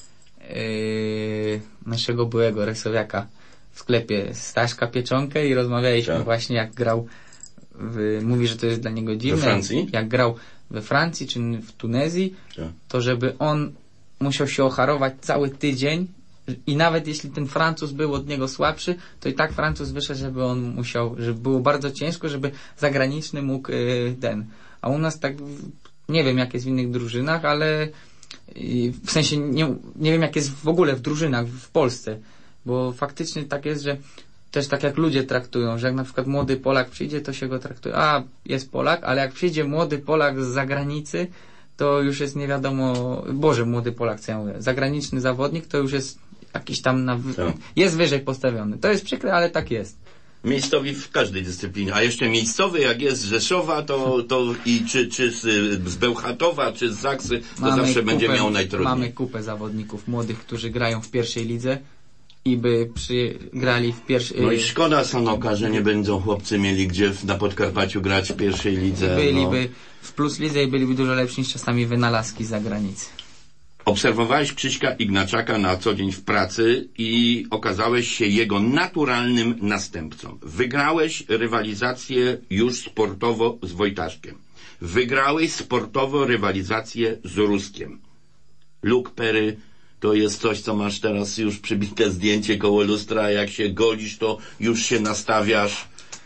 naszego byłego Resowiaka w sklepie Staszka Pieczonkę i rozmawialiśmy właśnie jak grał mówi, że to jest dla niego dziwne. We Francji? Jak grał we Francji czy w Tunezji, to żeby on musiał się ocharować cały tydzień i nawet jeśli ten Francuz był od niego słabszy, to i tak Francuz wyszedł, żeby on musiał, żeby było bardzo ciężko, żeby zagraniczny mógł a u nas tak nie wiem jak jest w innych drużynach, ale w sensie nie wiem jak jest w ogóle w drużynach w Polsce, bo faktycznie tak jest, że też tak jak ludzie traktują, że jak na przykład młody Polak przyjdzie, to się go traktuje, jest Polak, ale jak przyjdzie młody Polak z zagranicy, to już jest nie wiadomo, młody Polak, co ja mówię, zagraniczny zawodnik, to już jest jakiś tam jest wyżej postawiony. To jest przykre, ale tak jest. Miejscowi w każdej dyscyplinie, a jeszcze miejscowy jak jest z Rzeszowa, to i czy z Bełchatowa, czy z Zaksy, to zawsze będzie miał najtrudniej. Mamy kupę zawodników młodych, którzy grają w pierwszej lidze i by grali w pierwszej... No i szkoda Sanoka, że nie będą chłopcy mieli gdzie na Podkarpaciu grać w pierwszej lidze. Byliby w plus lidze i byliby dużo lepsi niż czasami wynalazki z zagranicy. Obserwowałeś Krzyśka Ignaczaka na co dzień w pracy i okazałeś się jego naturalnym następcą. Wygrałeś rywalizację już sportowo z Wojtaszkiem. Wygrałeś sportowo rywalizację z Ruskiem. Luke Perry to jest coś, co masz teraz już przybite zdjęcie koło lustra, jak się golisz, to już się nastawiasz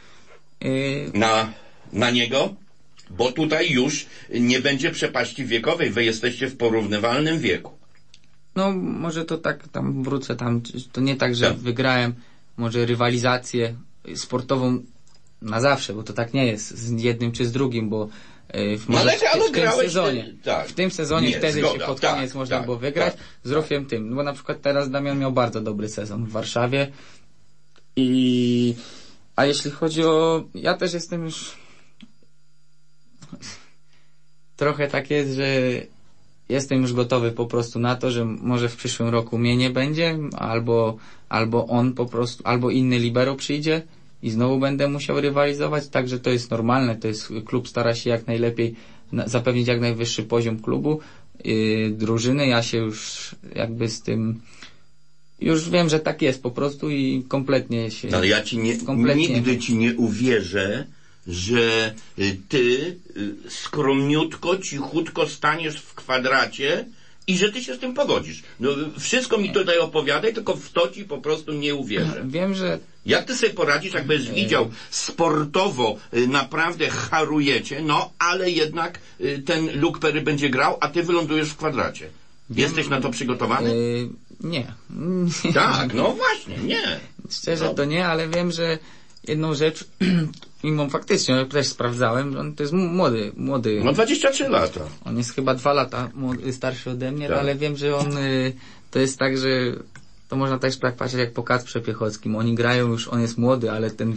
na niego? Bo tutaj już nie będzie przepaści wiekowej, wy jesteście w porównywalnym wieku. No, może to tak, tam wrócę, to nie tak, że wygrałem może rywalizację sportową na zawsze, bo to tak nie jest z jednym czy z drugim, bo w tym sezonie wtedy się pod koniec można było wygrać z Rufiem tym, bo na przykład teraz Damian miał bardzo dobry sezon w Warszawie a jeśli chodzi o... Ja też jestem już... Trochę tak jest, że jestem już gotowy po prostu na to, że może w przyszłym roku mnie nie będzie, albo on po prostu, albo inny libero przyjdzie i znowu będę musiał rywalizować, także to jest normalne, to jest klub stara się jak najlepiej zapewnić jak najwyższy poziom klubu, drużyny, ja się już jakby z tym już wiem, że tak jest po prostu i kompletnie się... Ale ja nigdy ci nie uwierzę, że ty skromniutko, cichutko staniesz w kwadracie i że ty się z tym pogodzisz. No, wszystko mi tutaj opowiadaj, tylko w to ci po prostu nie uwierzę. Wiem, że... Jak ty sobie poradzisz, jakbyś widział sportowo naprawdę harujecie, no ale jednak ten Luke Perry będzie grał, a ty wylądujesz w kwadracie. Jesteś na to przygotowany? Nie. Tak, no właśnie, nie. Szczerze to nie, ale wiem, że jedną rzecz, mimo faktycznie, ja też sprawdzałem, że on to jest młody. No 23 lata. On jest chyba 2 lata starszy ode mnie, ale wiem, że on to jest tak, że to można też patrzeć jak po Kacprze Piechockim. Oni grają już, on jest młody, ale ten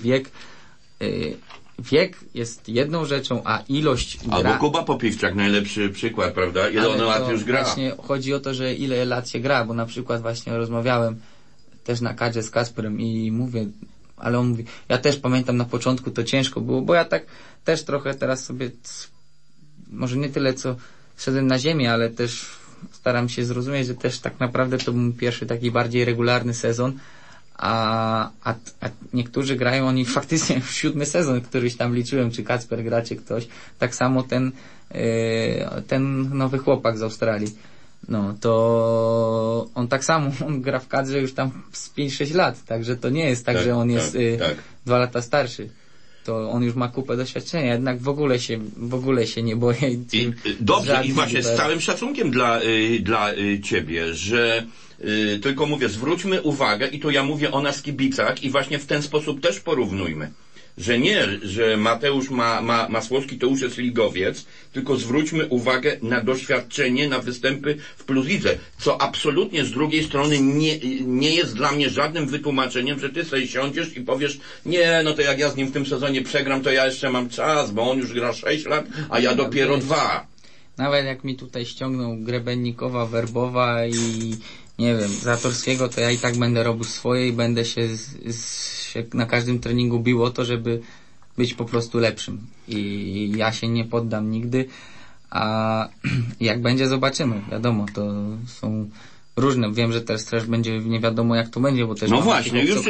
wiek jest jedną rzeczą, a ilość Albo Kuba Popiwczak, najlepszy przykład, prawda? Ile on lat już gra? Właśnie chodzi o to, że ile lat się gra, bo na przykład właśnie rozmawiałem też na kadrze z Kacperem i mówię, ale on mówi, ja też pamiętam na początku to ciężko było, bo ja tak też trochę teraz sobie, może nie tyle co szedłem na ziemię, ale też staram się zrozumieć, że też tak naprawdę to był pierwszy taki bardziej regularny sezon, a niektórzy grają, oni faktycznie w 7 sezon, któryś tam liczyłem, czy Kacper gra, czy ktoś, tak samo ten nowy chłopak z Australii. No, to on tak samo, on gra w kadrze już tam z 5-6 lat, także to nie jest tak, że on jest 2 lata starszy. To on już ma kupę doświadczenia, jednak w ogóle się nie boję. Dobrze, i właśnie z całym szacunkiem dla ciebie, że tylko mówię, zwróćmy uwagę, i to ja mówię o nas kibicach, i właśnie w ten sposób też porównujmy. Że nie, że Mateusz Masłowski to już jest ligowiec, tylko zwróćmy uwagę na doświadczenie, na występy w Plus Lidze, co absolutnie z drugiej strony nie jest dla mnie żadnym wytłumaczeniem, że ty sobie siądziesz i powiesz, nie, no to jak ja z nim w tym sezonie przegram, to ja jeszcze mam czas, bo on już gra 6 lat, a ja dopiero 2. Nawet jak mi tutaj ściągną Grebennikowa, Werbowa i nie wiem, Zatorskiego, to ja i tak będę robił swoje i będę się na każdym treningu bił o to, żeby być po prostu lepszym. I ja się nie poddam nigdy, a jak będzie, zobaczymy. Wiadomo, to są różne. Wiem, że teraz też będzie nie wiadomo, jak to będzie, bo też... No właśnie, już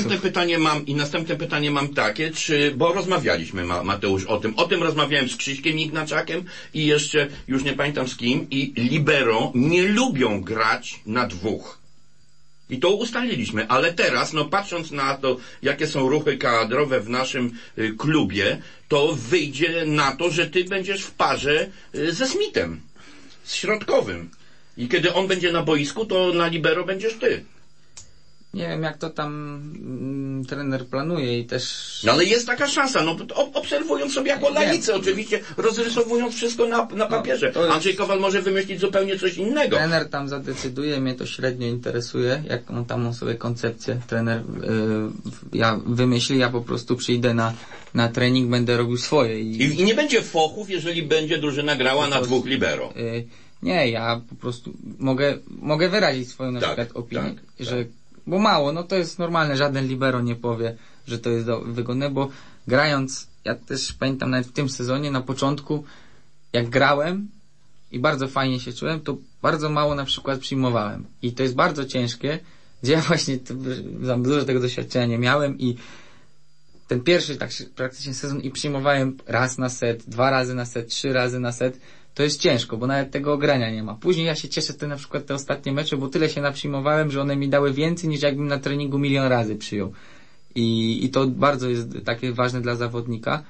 i następne pytanie mam takie, bo rozmawialiśmy, Mateusz, o tym rozmawiałem z Krzyśkiem Ignaczakiem i jeszcze, już nie pamiętam z kim, i libero nie lubią grać na 2. I to ustaliliśmy, ale teraz, no patrząc na to, jakie są ruchy kadrowe w naszym klubie, to wyjdzie na to, że ty będziesz w parze ze Smithem, z środkowym. I kiedy on będzie na boisku, to na libero będziesz ty. Nie wiem, jak to tam trener planuje i też... No ale jest taka szansa, no obserwując sobie jako laicy, oczywiście, rozrysowując wszystko na papierze. No, Andrzej Kowal może wymyślić zupełnie coś innego. Trener tam zadecyduje, mnie to średnio interesuje, jak on tam sobie koncepcję trener ja wymyśli, ja po prostu przyjdę na trening, będę robił swoje. I nie będzie fochów, jeżeli będzie drużyna grała na 2 libero. Nie, ja po prostu mogę wyrazić swoją na przykład opinię, że bo mało, no to jest normalne, żaden libero nie powie, że to jest wygodne, bo grając, ja też pamiętam nawet w tym sezonie, na początku, jak grałem i bardzo fajnie się czułem, to bardzo mało na przykład przyjmowałem. I to jest bardzo ciężkie, gdzie ja właśnie za dużo tego doświadczenia nie miałem i ten pierwszy tak praktycznie sezon i przyjmowałem raz na set, 2 razy na set, 3 razy na set, to jest ciężko, bo nawet tego ogrania nie ma. Później ja się cieszę na przykład te ostatnie mecze, bo tyle się naprzyjmowałem, że one mi dały więcej niż jakbym na treningu 1 000 000 razy przyjął. I to bardzo jest takie ważne dla zawodnika.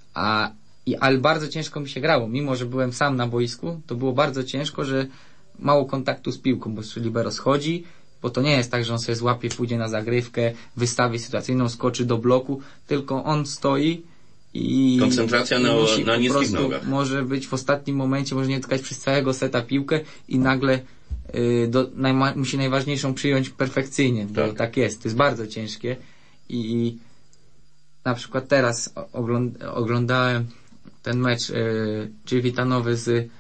Ale bardzo ciężko mi się grało. Mimo że byłem sam na boisku, to było bardzo ciężko, że mało kontaktu z piłką, bo libero schodzi, bo to nie jest tak, że on sobie złapie, pójdzie na zagrywkę, wystawi sytuacyjną, skoczy do bloku, tylko on stoi i koncentracja na niskich nogach. Może być w ostatnim momencie, może nie dotykać przez całego seta piłkę i nagle musi najważniejszą przyjąć perfekcyjnie, bo tak jest. To jest bardzo ciężkie i na przykład teraz oglądałem ten mecz Civitanowy z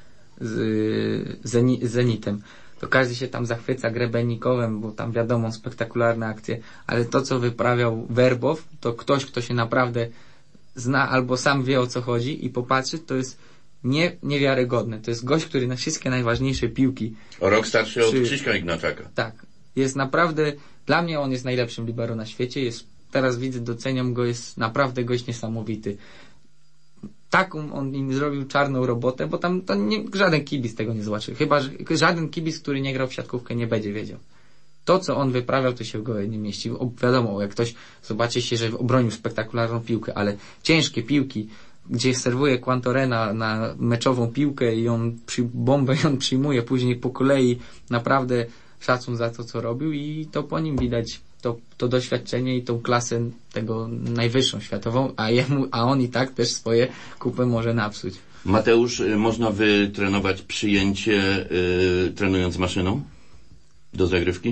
Zenitem. To każdy się tam zachwyca Grebennikowem, bo tam wiadomo, spektakularne akcje, ale to, co wyprawiał Werbow, to ktoś, kto się naprawdę zna albo sam wie, o co chodzi i popatrzy, to jest niewiarygodne. To jest gość, który na wszystkie najważniejsze piłki... O rok starszy od Krzyśka Ignaczaka. Tak. Jest naprawdę... Dla mnie on jest najlepszym libero na świecie. Teraz widzę, doceniam go, jest naprawdę gość niesamowity. Taką on im zrobił czarną robotę, bo tam żaden kibic tego nie zobaczy. Chyba, że żaden kibic, który nie grał w siatkówkę, nie będzie wiedział. To, co on wyprawiał, to się w głowie nie mieści. Wiadomo, jak ktoś zobaczy się, że obronił spektakularną piłkę, ale ciężkie piłki, gdzie serwuje Quantorena na meczową piłkę i on bombę i on przyjmuje później po kolei, naprawdę szacun za to, co robił i to po nim widać to doświadczenie i tą klasę tego najwyższą światową, a on i tak też swoje kupy może napsuć. Mateusz, można wytrenować przyjęcie trenując maszyną do zagrywki?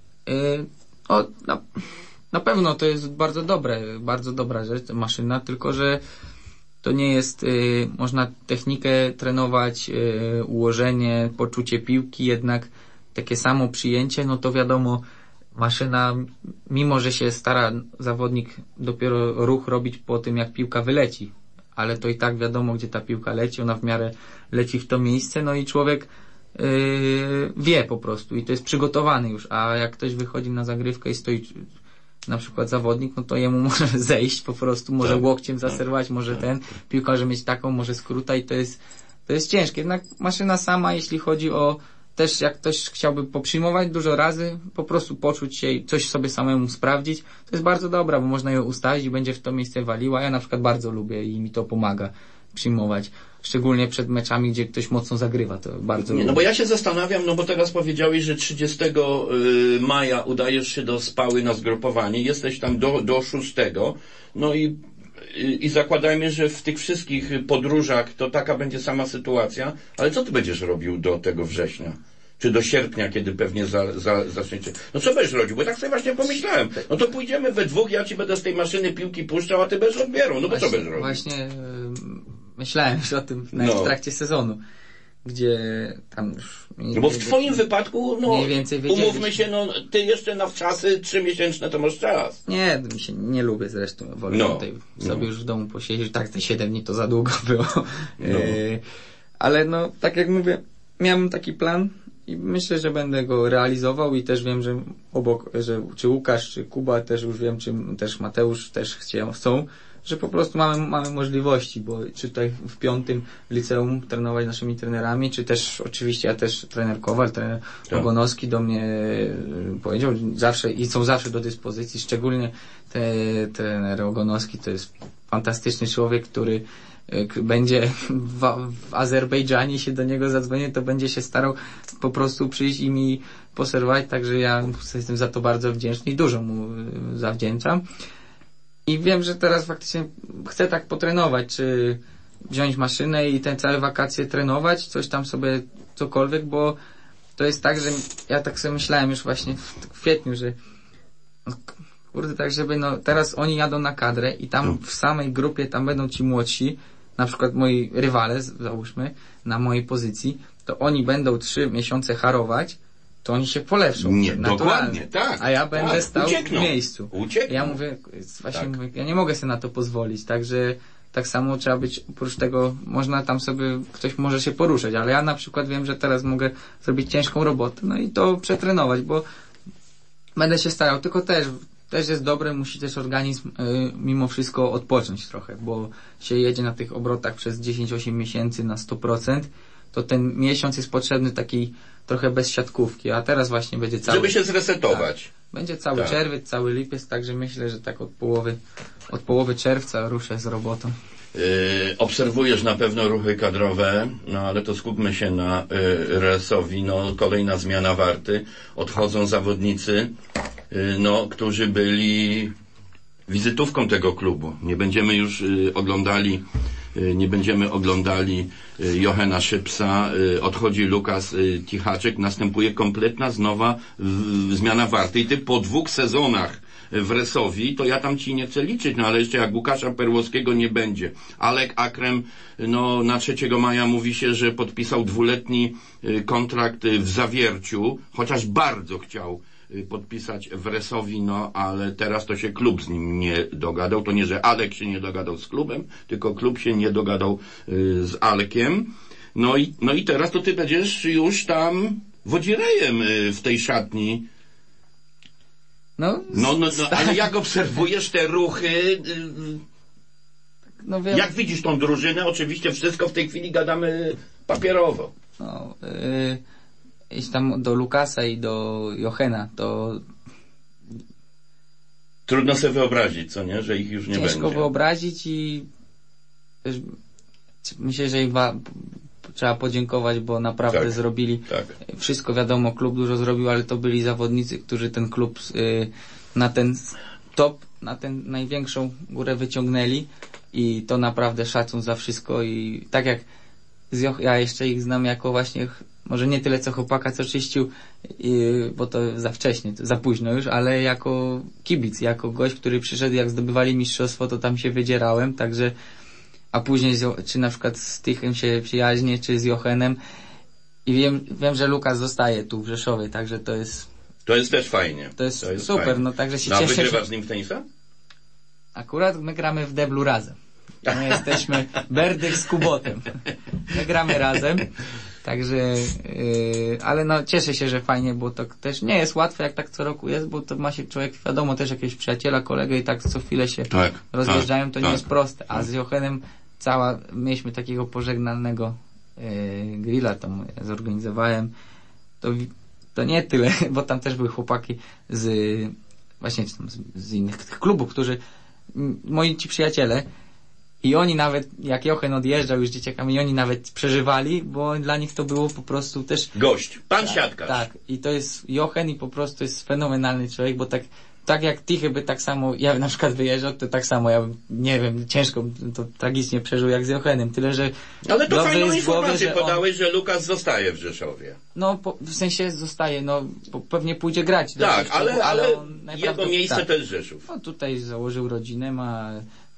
Na pewno to jest bardzo dobra rzecz, maszyna, tylko że to nie jest, można technikę trenować, ułożenie, poczucie piłki, jednak takie samo przyjęcie, no to wiadomo, maszyna, mimo że się stara zawodnik dopiero ruch robić po tym, jak piłka wyleci, ale to i tak wiadomo, gdzie ta piłka leci, ona w miarę leci w to miejsce, no i człowiek wie po prostu i to jest przygotowany już, a jak ktoś wychodzi na zagrywkę i stoi na przykład zawodnik, no to jemu może zejść po prostu, może łokciem zaserwować, może piłka może mieć taką, może skróta i to jest ciężkie. Jednak maszyna sama, jeśli chodzi o też jak ktoś chciałby poprzyjmować dużo razy, po prostu poczuć się i coś sobie samemu sprawdzić, to jest bardzo dobra, bo można ją ustawić i będzie w to miejsce waliła. Ja na przykład bardzo lubię i mi to pomaga przyjmować. Szczególnie przed meczami, gdzie ktoś mocno zagrywa, to bardzo lubię. No bo ja się zastanawiam, no bo teraz powiedziałeś, że 30 maja udajesz się do Spały na zgrupowanie, jesteś tam do 6, no i zakładajmy, że w tych wszystkich podróżach to taka będzie sama sytuacja, ale co ty będziesz robił do tego września? Czy do sierpnia, kiedy pewnie zaczniecie? No co będziesz robił? Bo tak sobie właśnie pomyślałem. No to pójdziemy we dwóch, ja ci będę z tej maszyny piłki puszczał, a ty będziesz odbierał. No bo co będziesz robił? Właśnie myślałem już o tym w trakcie sezonu, gdzie tam już... No bo w twoim wypadku, no mniej więcej umówmy się, no ty jeszcze na wczasy 3-miesięczne to masz czas. Nie lubię zresztą, wolę tutaj sobie już w domu posiedzieć, tak te 7 dni to za długo było. Ale no, tak jak mówię, miałem taki plan i myślę, że będę go realizował i też wiem, że że czy Łukasz, czy Kuba też już wiem, czy też Mateusz też chcą, że po prostu mamy możliwości, bo czy tutaj w 5. liceum trenować naszymi trenerami, czy też oczywiście ja też trener Kowal, trener Ogonowski do mnie powiedział zawsze i są zawsze do dyspozycji, szczególnie trener Ogonowski to jest fantastyczny człowiek, który będzie w Azerbejdżanie się do niego zadzwonię, to będzie się starał po prostu przyjść i mi poserwować, także ja jestem za to bardzo wdzięczny i dużo mu zawdzięczam. I wiem, że teraz faktycznie chcę tak potrenować, czy wziąć maszynę i te całe wakacje trenować, coś tam sobie, cokolwiek, bo to jest tak, że ja tak sobie myślałem już właśnie w kwietniu, że kurde, tak żeby, no teraz oni jadą na kadrę i tam w samej grupie tam będą ci młodsi, na przykład moi rywale, załóżmy, na mojej pozycji, to oni będą 3 miesiące harować, to oni się polepszą. Nie, dokładnie, tak. A ja będę stał w miejscu. Uciekną. Ja mówię, właśnie mówię, ja nie mogę sobie na to pozwolić, także tak samo trzeba być, oprócz tego można tam sobie, ktoś może się poruszać, ale ja na przykład wiem, że teraz mogę zrobić ciężką robotę, no i to przetrenować, bo będę się starał, tylko też jest dobre, musi też organizm mimo wszystko odpocząć trochę, bo się jedzie na tych obrotach przez 10-8 miesięcy na 100%, to ten miesiąc jest potrzebny takiej trochę bez siatkówki, a teraz właśnie będzie cały... Żeby się zresetować. Tak, będzie cały czerwiec, cały lipiec, także myślę, że tak od połowy czerwca ruszę z robotą. Obserwujesz na pewno ruchy kadrowe, no ale to skupmy się na RS-owi, no kolejna zmiana Warty, odchodzą zawodnicy, no którzy byli wizytówką tego klubu. Nie będziemy już oglądali Johana Szybsa, odchodzi Lukas Tichaczek, następuje kompletna zmiana Warty i ty po 2 sezonach w Resowi, to ja tam ci nie chcę liczyć, no ale jeszcze jak Łukasza Perłowskiego nie będzie. Alek Akrem, no na 3 maja mówi się, że podpisał 2-letni kontrakt w Zawierciu, chociaż bardzo chciał podpisać w Resowi, no ale teraz to się klub z nim nie dogadał. To nie, że Alek się nie dogadał z klubem, tylko klub się nie dogadał z Alkiem. No i teraz to ty będziesz już tam wodzirejem w tej szatni. No, ale jak obserwujesz te ruchy? No wiem. Jak widzisz tą drużynę? Oczywiście wszystko w tej chwili gadamy papierowo. No, iść tam do Lukasa i do Johena, to trudno sobie wyobrazić, co nie? Że ich już nie będzie. Ciężko wyobrazić i myślę, że ich trzeba podziękować, bo naprawdę zrobili wszystko, wiadomo, klub dużo zrobił, ale to byli zawodnicy, którzy ten klub na ten top, na tę największą górę wyciągnęli i to naprawdę szacun za wszystko i tak jak ja jeszcze ich znam jako właśnie, może nie tyle co chłopaka, co czyścił, bo to za wcześnie, to za późno już, ale jako kibic, jako gość, który przyszedł, jak zdobywali mistrzostwo, to tam się wydzierałem, także a później czy na przykład z Tychem się przyjaźnię, czy z Jochenem i wiem, że Lukas zostaje tu w Rzeszowie, także to jest To jest też fajnie. To jest super, fajnie. no także się No, a cieszę. wygrywasz z nim w tenisa? Akurat my gramy w deblu razem. My jesteśmy Berdych z Kubotem. My gramy razem. Także, ale no cieszę się, że fajnie, bo to też nie jest łatwe, jak tak co roku jest, bo to ma się człowiek, wiadomo, też jakiegoś przyjaciela, kolegę i tak co chwilę się rozjeżdżają, to nie jest proste. A z Jochenem mieliśmy takiego pożegnalnego grilla, tam zorganizowałem. To nie tyle, bo tam też były chłopaki właśnie z innych tych klubów, którzy, moi ci przyjaciele, i oni nawet, jak Jochen odjeżdżał już z dzieciakami, oni nawet przeżywali, bo dla nich to było po prostu też... Gość, pan siatkarz. Tak, i to jest Jochen i po prostu jest fenomenalny człowiek, bo tak jak ty chyba tak samo, ja na przykład wyjeżdżał, to tak samo, ja bym, nie wiem, ciężko to tragicznie przeżył jak z Jochenem, tyle że... Ale to fajną jest informację podałeś, że Lukas zostaje w Rzeszowie. No, w sensie zostaje, no, pewnie pójdzie grać. Tak, ale jego miejsce tak. to jest Rzeszów. No, tutaj założył rodzinę, ma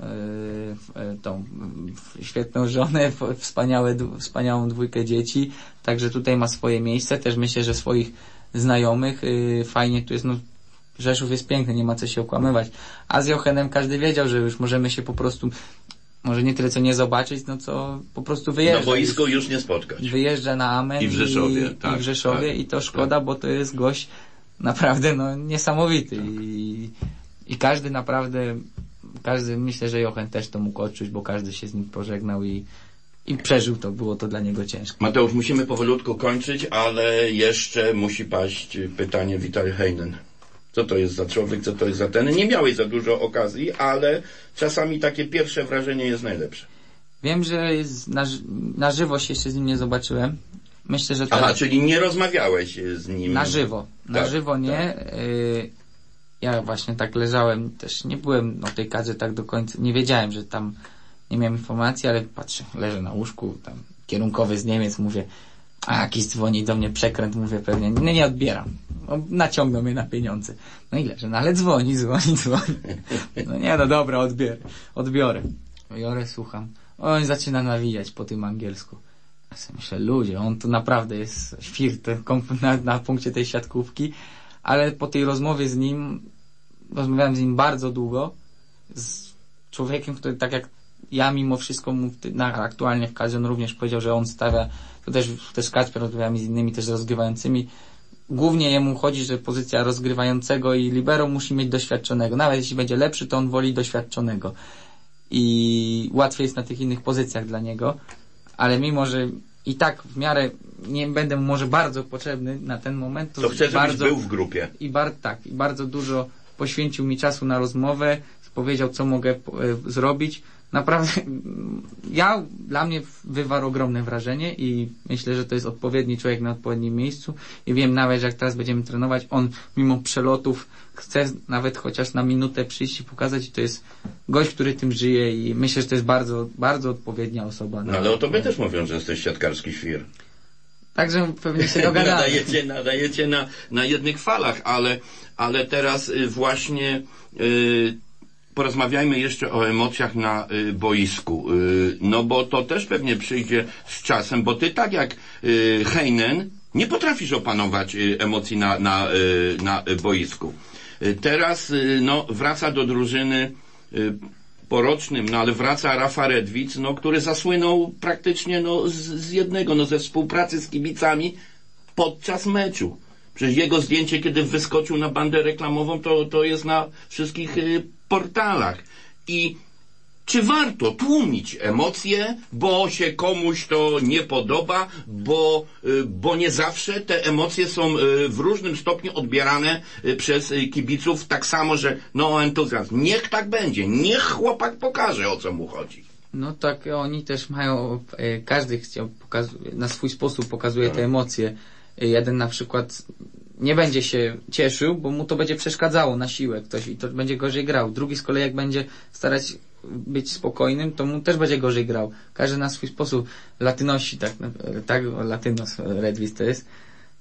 tą świetną żonę, wspaniałą dwójkę dzieci, także tutaj ma swoje miejsce, też myślę, że swoich znajomych, fajnie tu jest, no, Rzeszów jest piękny, nie ma co się okłamywać. A z Jochenem każdy wiedział, że już możemy się po prostu, może nie tyle co nie zobaczyć, no co po prostu wyjeżdża. Na boisku już nie spotkać. Wyjeżdża na Amen i w Rzeszowie, i w Rzeszowie i to szkoda, bo to jest gość naprawdę no niesamowity. Tak. I każdy naprawdę, myślę, że Jochen też to mógł odczuć, bo każdy się z nim pożegnał i przeżył to, było to dla niego ciężko. Mateusz, musimy powolutku kończyć, ale jeszcze musi paść pytanie Vital Heinen. Co to jest za człowiek, co to jest za ten? Nie miałeś za dużo okazji, ale czasami takie pierwsze wrażenie jest najlepsze. Wiem, że jest na żywo się jeszcze z nim nie zobaczyłem. Myślę, że teraz... Aha, czyli nie rozmawiałeś z nim. Na żywo. Na tak, żywo nie. Tak. Ja właśnie tak leżałem, też nie byłem na tej kadrze tak do końca, nie wiedziałem, że tam nie miałem informacji, ale patrzę, leżę na łóżku, tam kierunkowy z Niemiec, mówię, a jakiś dzwoni do mnie przekręt, mówię pewnie, nie odbieram. Naciągnął mnie na pieniądze. No i leżę, no ale dzwoni. No nie, no dobra, odbiorę. Słucham. On zaczyna nawijać po tym angielsku. Ja sobie myślę, ludzie, on tu naprawdę jest świr na punkcie tej siatkówki, ale po tej rozmowie z nim, rozmawiałem z nim bardzo długo, z człowiekiem, który tak jak ja mimo wszystko aktualnie w kadrze, on również powiedział, że on stawia, to też Kacper, rozmawiałem z innymi też rozgrywającymi, głównie jemu chodzi, że pozycja rozgrywającego i libero musi mieć doświadczonego. Nawet jeśli będzie lepszy, to on woli doświadczonego. I łatwiej jest na tych innych pozycjach dla niego. Ale mimo, że i tak w miarę nie będę może bardzo potrzebny na ten moment, to chcę, żebyś był w grupie. I bardzo dużo poświęcił mi czasu na rozmowę, powiedział, co mogę zrobić. Naprawdę, dla mnie wywarł ogromne wrażenie i myślę, że to jest odpowiedni człowiek na odpowiednim miejscu i wiem nawet, że jak teraz będziemy trenować, on mimo przelotów chce nawet chociaż na minutę przyjść i pokazać, i to jest gość, który tym żyje i myślę, że to jest bardzo, bardzo odpowiednia osoba. No ale o tobie też mówią, że jesteś siatkarski świr. Także pewnie się dogadamy. nadajecie na jednych falach, ale teraz właśnie porozmawiajmy jeszcze o emocjach na boisku. No bo to też pewnie przyjdzie z czasem, bo ty tak jak Heinen nie potrafisz opanować emocji na boisku. Teraz no, wraca do drużyny po rocznym, no ale wraca Rafa Redwitz, no, który zasłynął praktycznie no, ze współpracy z kibicami podczas meczu. Przecież jego zdjęcie, kiedy wyskoczył na bandę reklamową, to jest na wszystkich portalach. I czy warto tłumić emocje, bo się komuś to nie podoba, bo nie zawsze te emocje są w różnym stopniu odbierane przez kibiców tak samo, że no entuzjazm. Niech tak będzie, niech chłopak pokaże, o co mu chodzi. No tak, oni też mają, każdy na swój sposób pokazuje te emocje. Jeden na przykład nie będzie się cieszył, bo mu to będzie przeszkadzało na siłę ktoś i to będzie gorzej grał. Drugi z kolei jak będzie starać być spokojnym, to mu też będzie gorzej grał. Każdy na swój sposób. Latynosi, tak Latynos Redwitz to jest.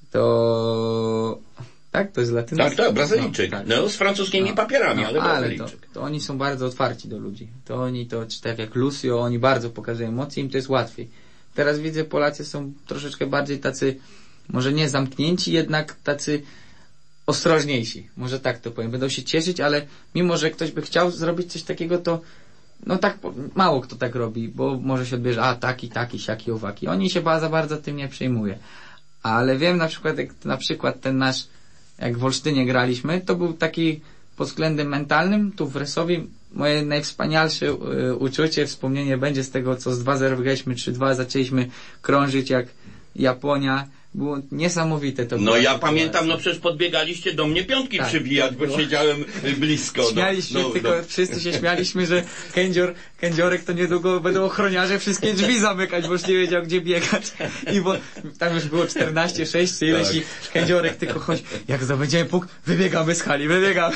Tak, to jest Latynos. Tak, Brazylijczyk. No, z francuskimi papierami, ale Brazylijczyk. To oni są bardzo otwarci do ludzi. Czy tak jak Lucio, oni bardzo pokazują emocje, im to jest łatwiej. Teraz widzę, Polacy są troszeczkę bardziej tacy, może nie zamknięci, jednak tacy ostrożniejsi. Może tak to powiem. Będą się cieszyć, ale mimo, że ktoś by chciał zrobić coś takiego, to no tak mało kto tak robi, bo może się odbierze, a taki, siaki, owaki. Oni się za bardzo tym nie przejmuje. Ale wiem na przykład, jak na przykład ten nasz, jak w Olsztynie graliśmy, to był taki pod względem mentalnym, tu w Resowi moje najwspanialsze uczucie, wspomnienie będzie z tego, co z 2-0 wygraliśmy 3-2, zaczęliśmy krążyć jak Japonia. Było niesamowite to. No ja pamiętam, no przecież podbiegaliście do mnie piątki tak, przybijać, bo siedziałem blisko. Śmialiśmy, tylko wszyscy się śmialiśmy, że kędziorek to niedługo będą ochroniarze wszystkie drzwi zamykać, bo już nie wiedział gdzie biegać. I bo tam już było 14-6 czy ileś i kędziorek tylko chodzi, jak zdobędziemy punkt, wybiegamy z hali.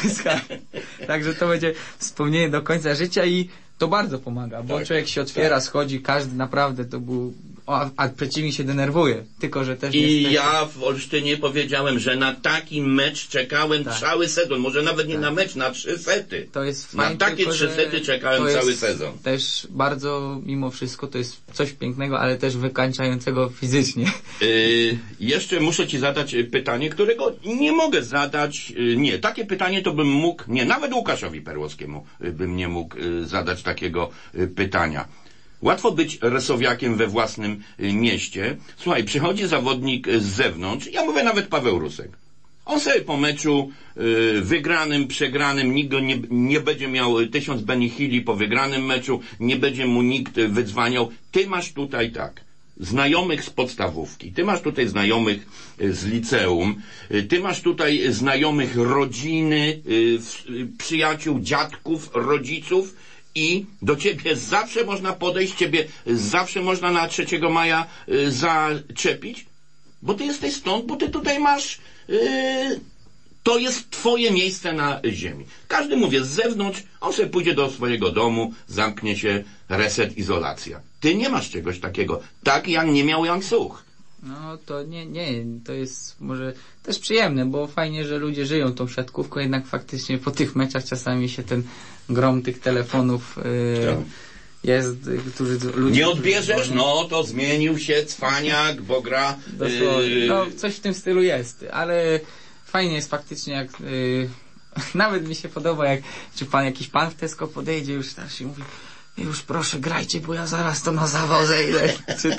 Także to będzie wspomnienie do końca życia i to bardzo pomaga, bo człowiek się otwiera, schodzi, każdy naprawdę to był... a przeciwnik się denerwuje, tylko że też I niestety... ja w Olsztynie powiedziałem, że na taki mecz czekałem cały sezon, może nawet nie na mecz, na 3 sety. To jest fajne, na takie tylko, 3 sety czekałem cały sezon. Też bardzo, mimo wszystko, to jest coś pięknego, ale też wykańczającego fizycznie. Jeszcze muszę ci zadać pytanie, którego nie mogę zadać. Nie, takie pytanie to bym mógł, nie, nawet Łukaszowi Perłowskiemu bym nie mógł zadać takiego pytania. Łatwo być resowiakiem we własnym mieście. Słuchaj, przychodzi zawodnik z zewnątrz, ja mówię nawet Paweł Rusek. On sobie po meczu wygranym, przegranym, nikt go nie będzie miał 1000 benihili po wygranym meczu, nie będzie mu nikt wydzwaniał. Ty masz tutaj tak, znajomych z podstawówki, ty masz tutaj znajomych z liceum, ty masz tutaj znajomych rodziny, przyjaciół, dziadków, rodziców, i do ciebie zawsze można podejść, ciebie zawsze można na 3 maja zaczepić, bo ty jesteś stąd, bo ty tutaj masz, to jest twoje miejsce na ziemi. Każdy, mówię, z zewnątrz, on sobie pójdzie do swojego domu, zamknie się, reset, izolacja. Ty nie masz czegoś takiego. Tak jak nie miał Jan Such. No to nie, to jest może też przyjemne, bo fajnie, że ludzie żyją tą siatkówką, jednak faktycznie po tych meczach czasami się ten grom tych telefonów jest, którzy ludzie... Nie odbierzesz? No to zmienił się cwaniak, bo gra... No coś w tym stylu jest, ale fajnie jest faktycznie jak... nawet mi się podoba, jak jakiś pan w Tesco podejdzie już starszy i mówi: już proszę grajcie, bo ja zaraz to na zawał zejdę. Czy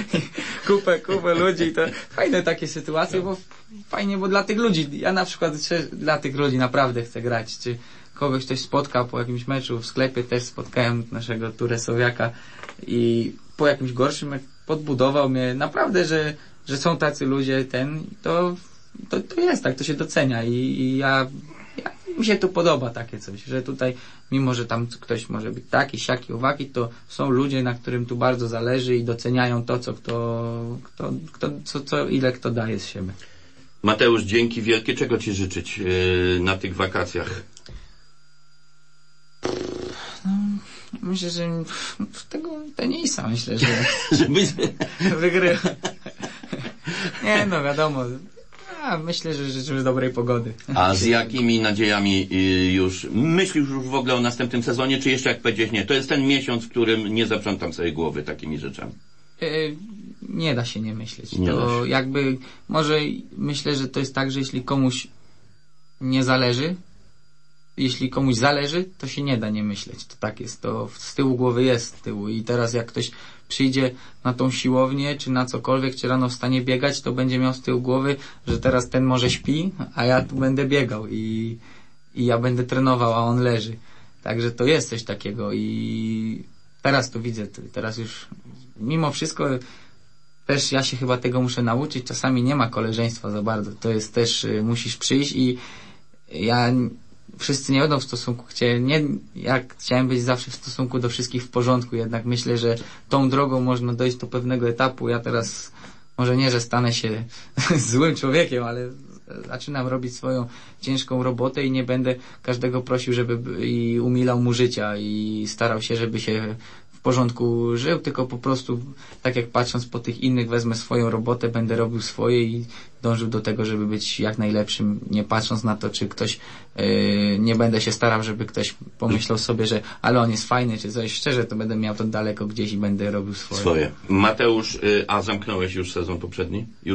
kupę ludzi. To fajne takie sytuacje, bo fajnie, bo dla tych ludzi, ja na przykład dla tych ludzi naprawdę chcę grać. Czy kogoś ktoś spotkał po jakimś meczu w sklepie, też spotkałem naszego Turesowiaka i po jakimś gorszym podbudował mnie. Naprawdę, że są tacy ludzie, to jest tak, to się docenia i mi się tu podoba takie coś, że tutaj, mimo że tam ktoś może być taki, siaki, owaki, to są ludzie, na którym tu bardzo zależy i doceniają to, ile kto daje z siebie. Mateusz, dzięki wielkie. Czego ci życzyć na tych wakacjach? No, myślę, że tego tenisa, myślę, że Żeby... wygrywa. Nie, no wiadomo. Myślę, że życzymy dobrej pogody. A z jakimi nadziejami już myślisz już w ogóle o następnym sezonie, czy jeszcze jak powiedziałeś nie? To jest ten miesiąc, w którym nie zaprzątam sobie głowy takimi rzeczami. Nie da się nie myśleć. Nie to jakby, może myślę, że to jest tak, że jeśli komuś nie zależy, jeśli komuś zależy, to się nie da nie myśleć. To tak jest. To z tyłu głowy jest z tyłu. I teraz jak ktoś przyjdzie na tą siłownię, czy na cokolwiek, czy rano wstanie biegać, to będzie miał z tyłu głowy, że teraz ten może śpi, a ja tu będę biegał i ja będę trenował, a on leży. Także to jest coś takiego i teraz to widzę. Teraz już mimo wszystko też ja się chyba tego muszę nauczyć. Czasami nie ma koleżeństwa za bardzo. To jest też, musisz przyjść i ja... Wszyscy nie będą w stosunku, chciałem być zawsze w stosunku do wszystkich w porządku, jednak myślę, że tą drogą można dojść do pewnego etapu. Ja teraz, może nie, że stanę się złym człowiekiem, ale zaczynam robić swoją ciężką robotę i nie będę każdego prosił, żeby i umilał mu życia i starał się, żeby się w porządku żył, tylko po prostu, tak jak patrząc po tych innych, wezmę swoją robotę, będę robił swoje i dążył do tego, żeby być jak najlepszym, nie patrząc na to, czy ktoś, nie będę się starał, żeby ktoś pomyślał sobie, że ale on jest fajny, czy coś. Szczerze, to będę miał to daleko gdzieś i będę robił swoje. Mateusz, a zamknąłeś już sezon poprzedni? Już?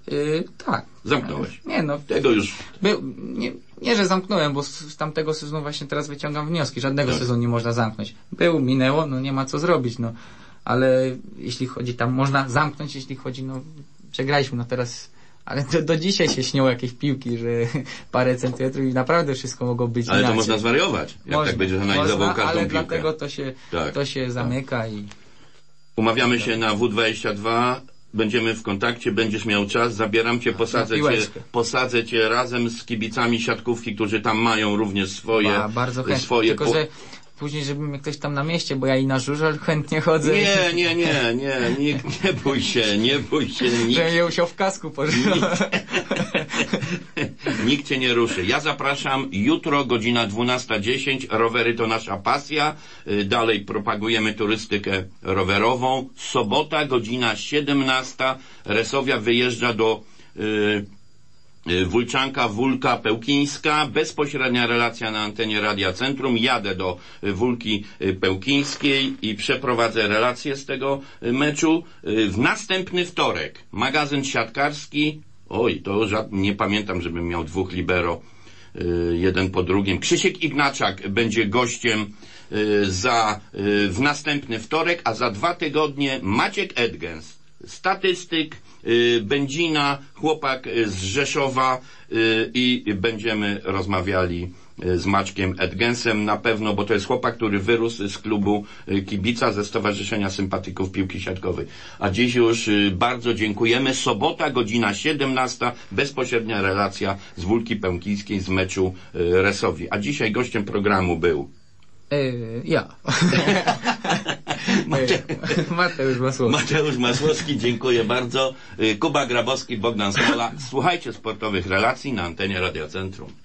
Tak. Zamknąłeś. Nie no. Tego już... Nie, że zamknąłem, bo z tamtego sezonu właśnie teraz wyciągam wnioski. Żadnego Tak. sezonu nie można zamknąć. Minęło, no nie ma co zrobić, no. Ale jeśli chodzi tam, można zamknąć, jeśli chodzi, no przegraliśmy, no teraz, ale do dzisiaj się śnią jakieś piłki, że parę centymetrów i naprawdę wszystko mogło być Ale inaczej. to można zwariować, jak tak będziesz analizował każdą ale piłkę. dlatego Tak. to się zamyka i... Umawiamy się na W22, będziemy w kontakcie, będziesz miał czas, zabieram cię, posadzę cię razem z kibicami siatkówki, którzy tam mają również swoje... Bardzo chętnie, swoje tylko że później, żeby mnie ktoś tam na mieście, bo ja i na żużel chętnie chodzę. Nie, nie bój się, nikt, Że mnie musiał w kasku pożywać. nikt cię nie ruszy. Ja zapraszam jutro, godzina 12:10, rowery to nasza pasja, dalej propagujemy turystykę rowerową, sobota, godzina 17, Resowia wyjeżdża do Wólczanka, Wólka, Pełkińska, bezpośrednia relacja na antenie Radia Centrum, jadę do Wólki Pełkińskiej i przeprowadzę relację z tego meczu. W następny wtorek magazyn siatkarski, to już nie pamiętam, żebym miał dwóch libero, jeden po drugim. Krzysiek Ignaczak będzie gościem w następny wtorek, a za 2 tygodnie Maciek Edgens, statystyk, Będzina, chłopak z Rzeszowa, i będziemy rozmawiali z Maćkiem Edgensem na pewno, bo to jest chłopak, który wyrósł z klubu kibica ze Stowarzyszenia Sympatyków Piłki Siatkowej. A dziś już bardzo dziękujemy. Sobota, godzina 17, bezpośrednia relacja z Wólki Pełkińskiej z meczu Resowi. A dzisiaj gościem programu był ja. Mateusz Masłowski, dziękuję bardzo. Kuba Grabowski, Bogdan Smola. Słuchajcie sportowych relacji na antenie Radia Centrum.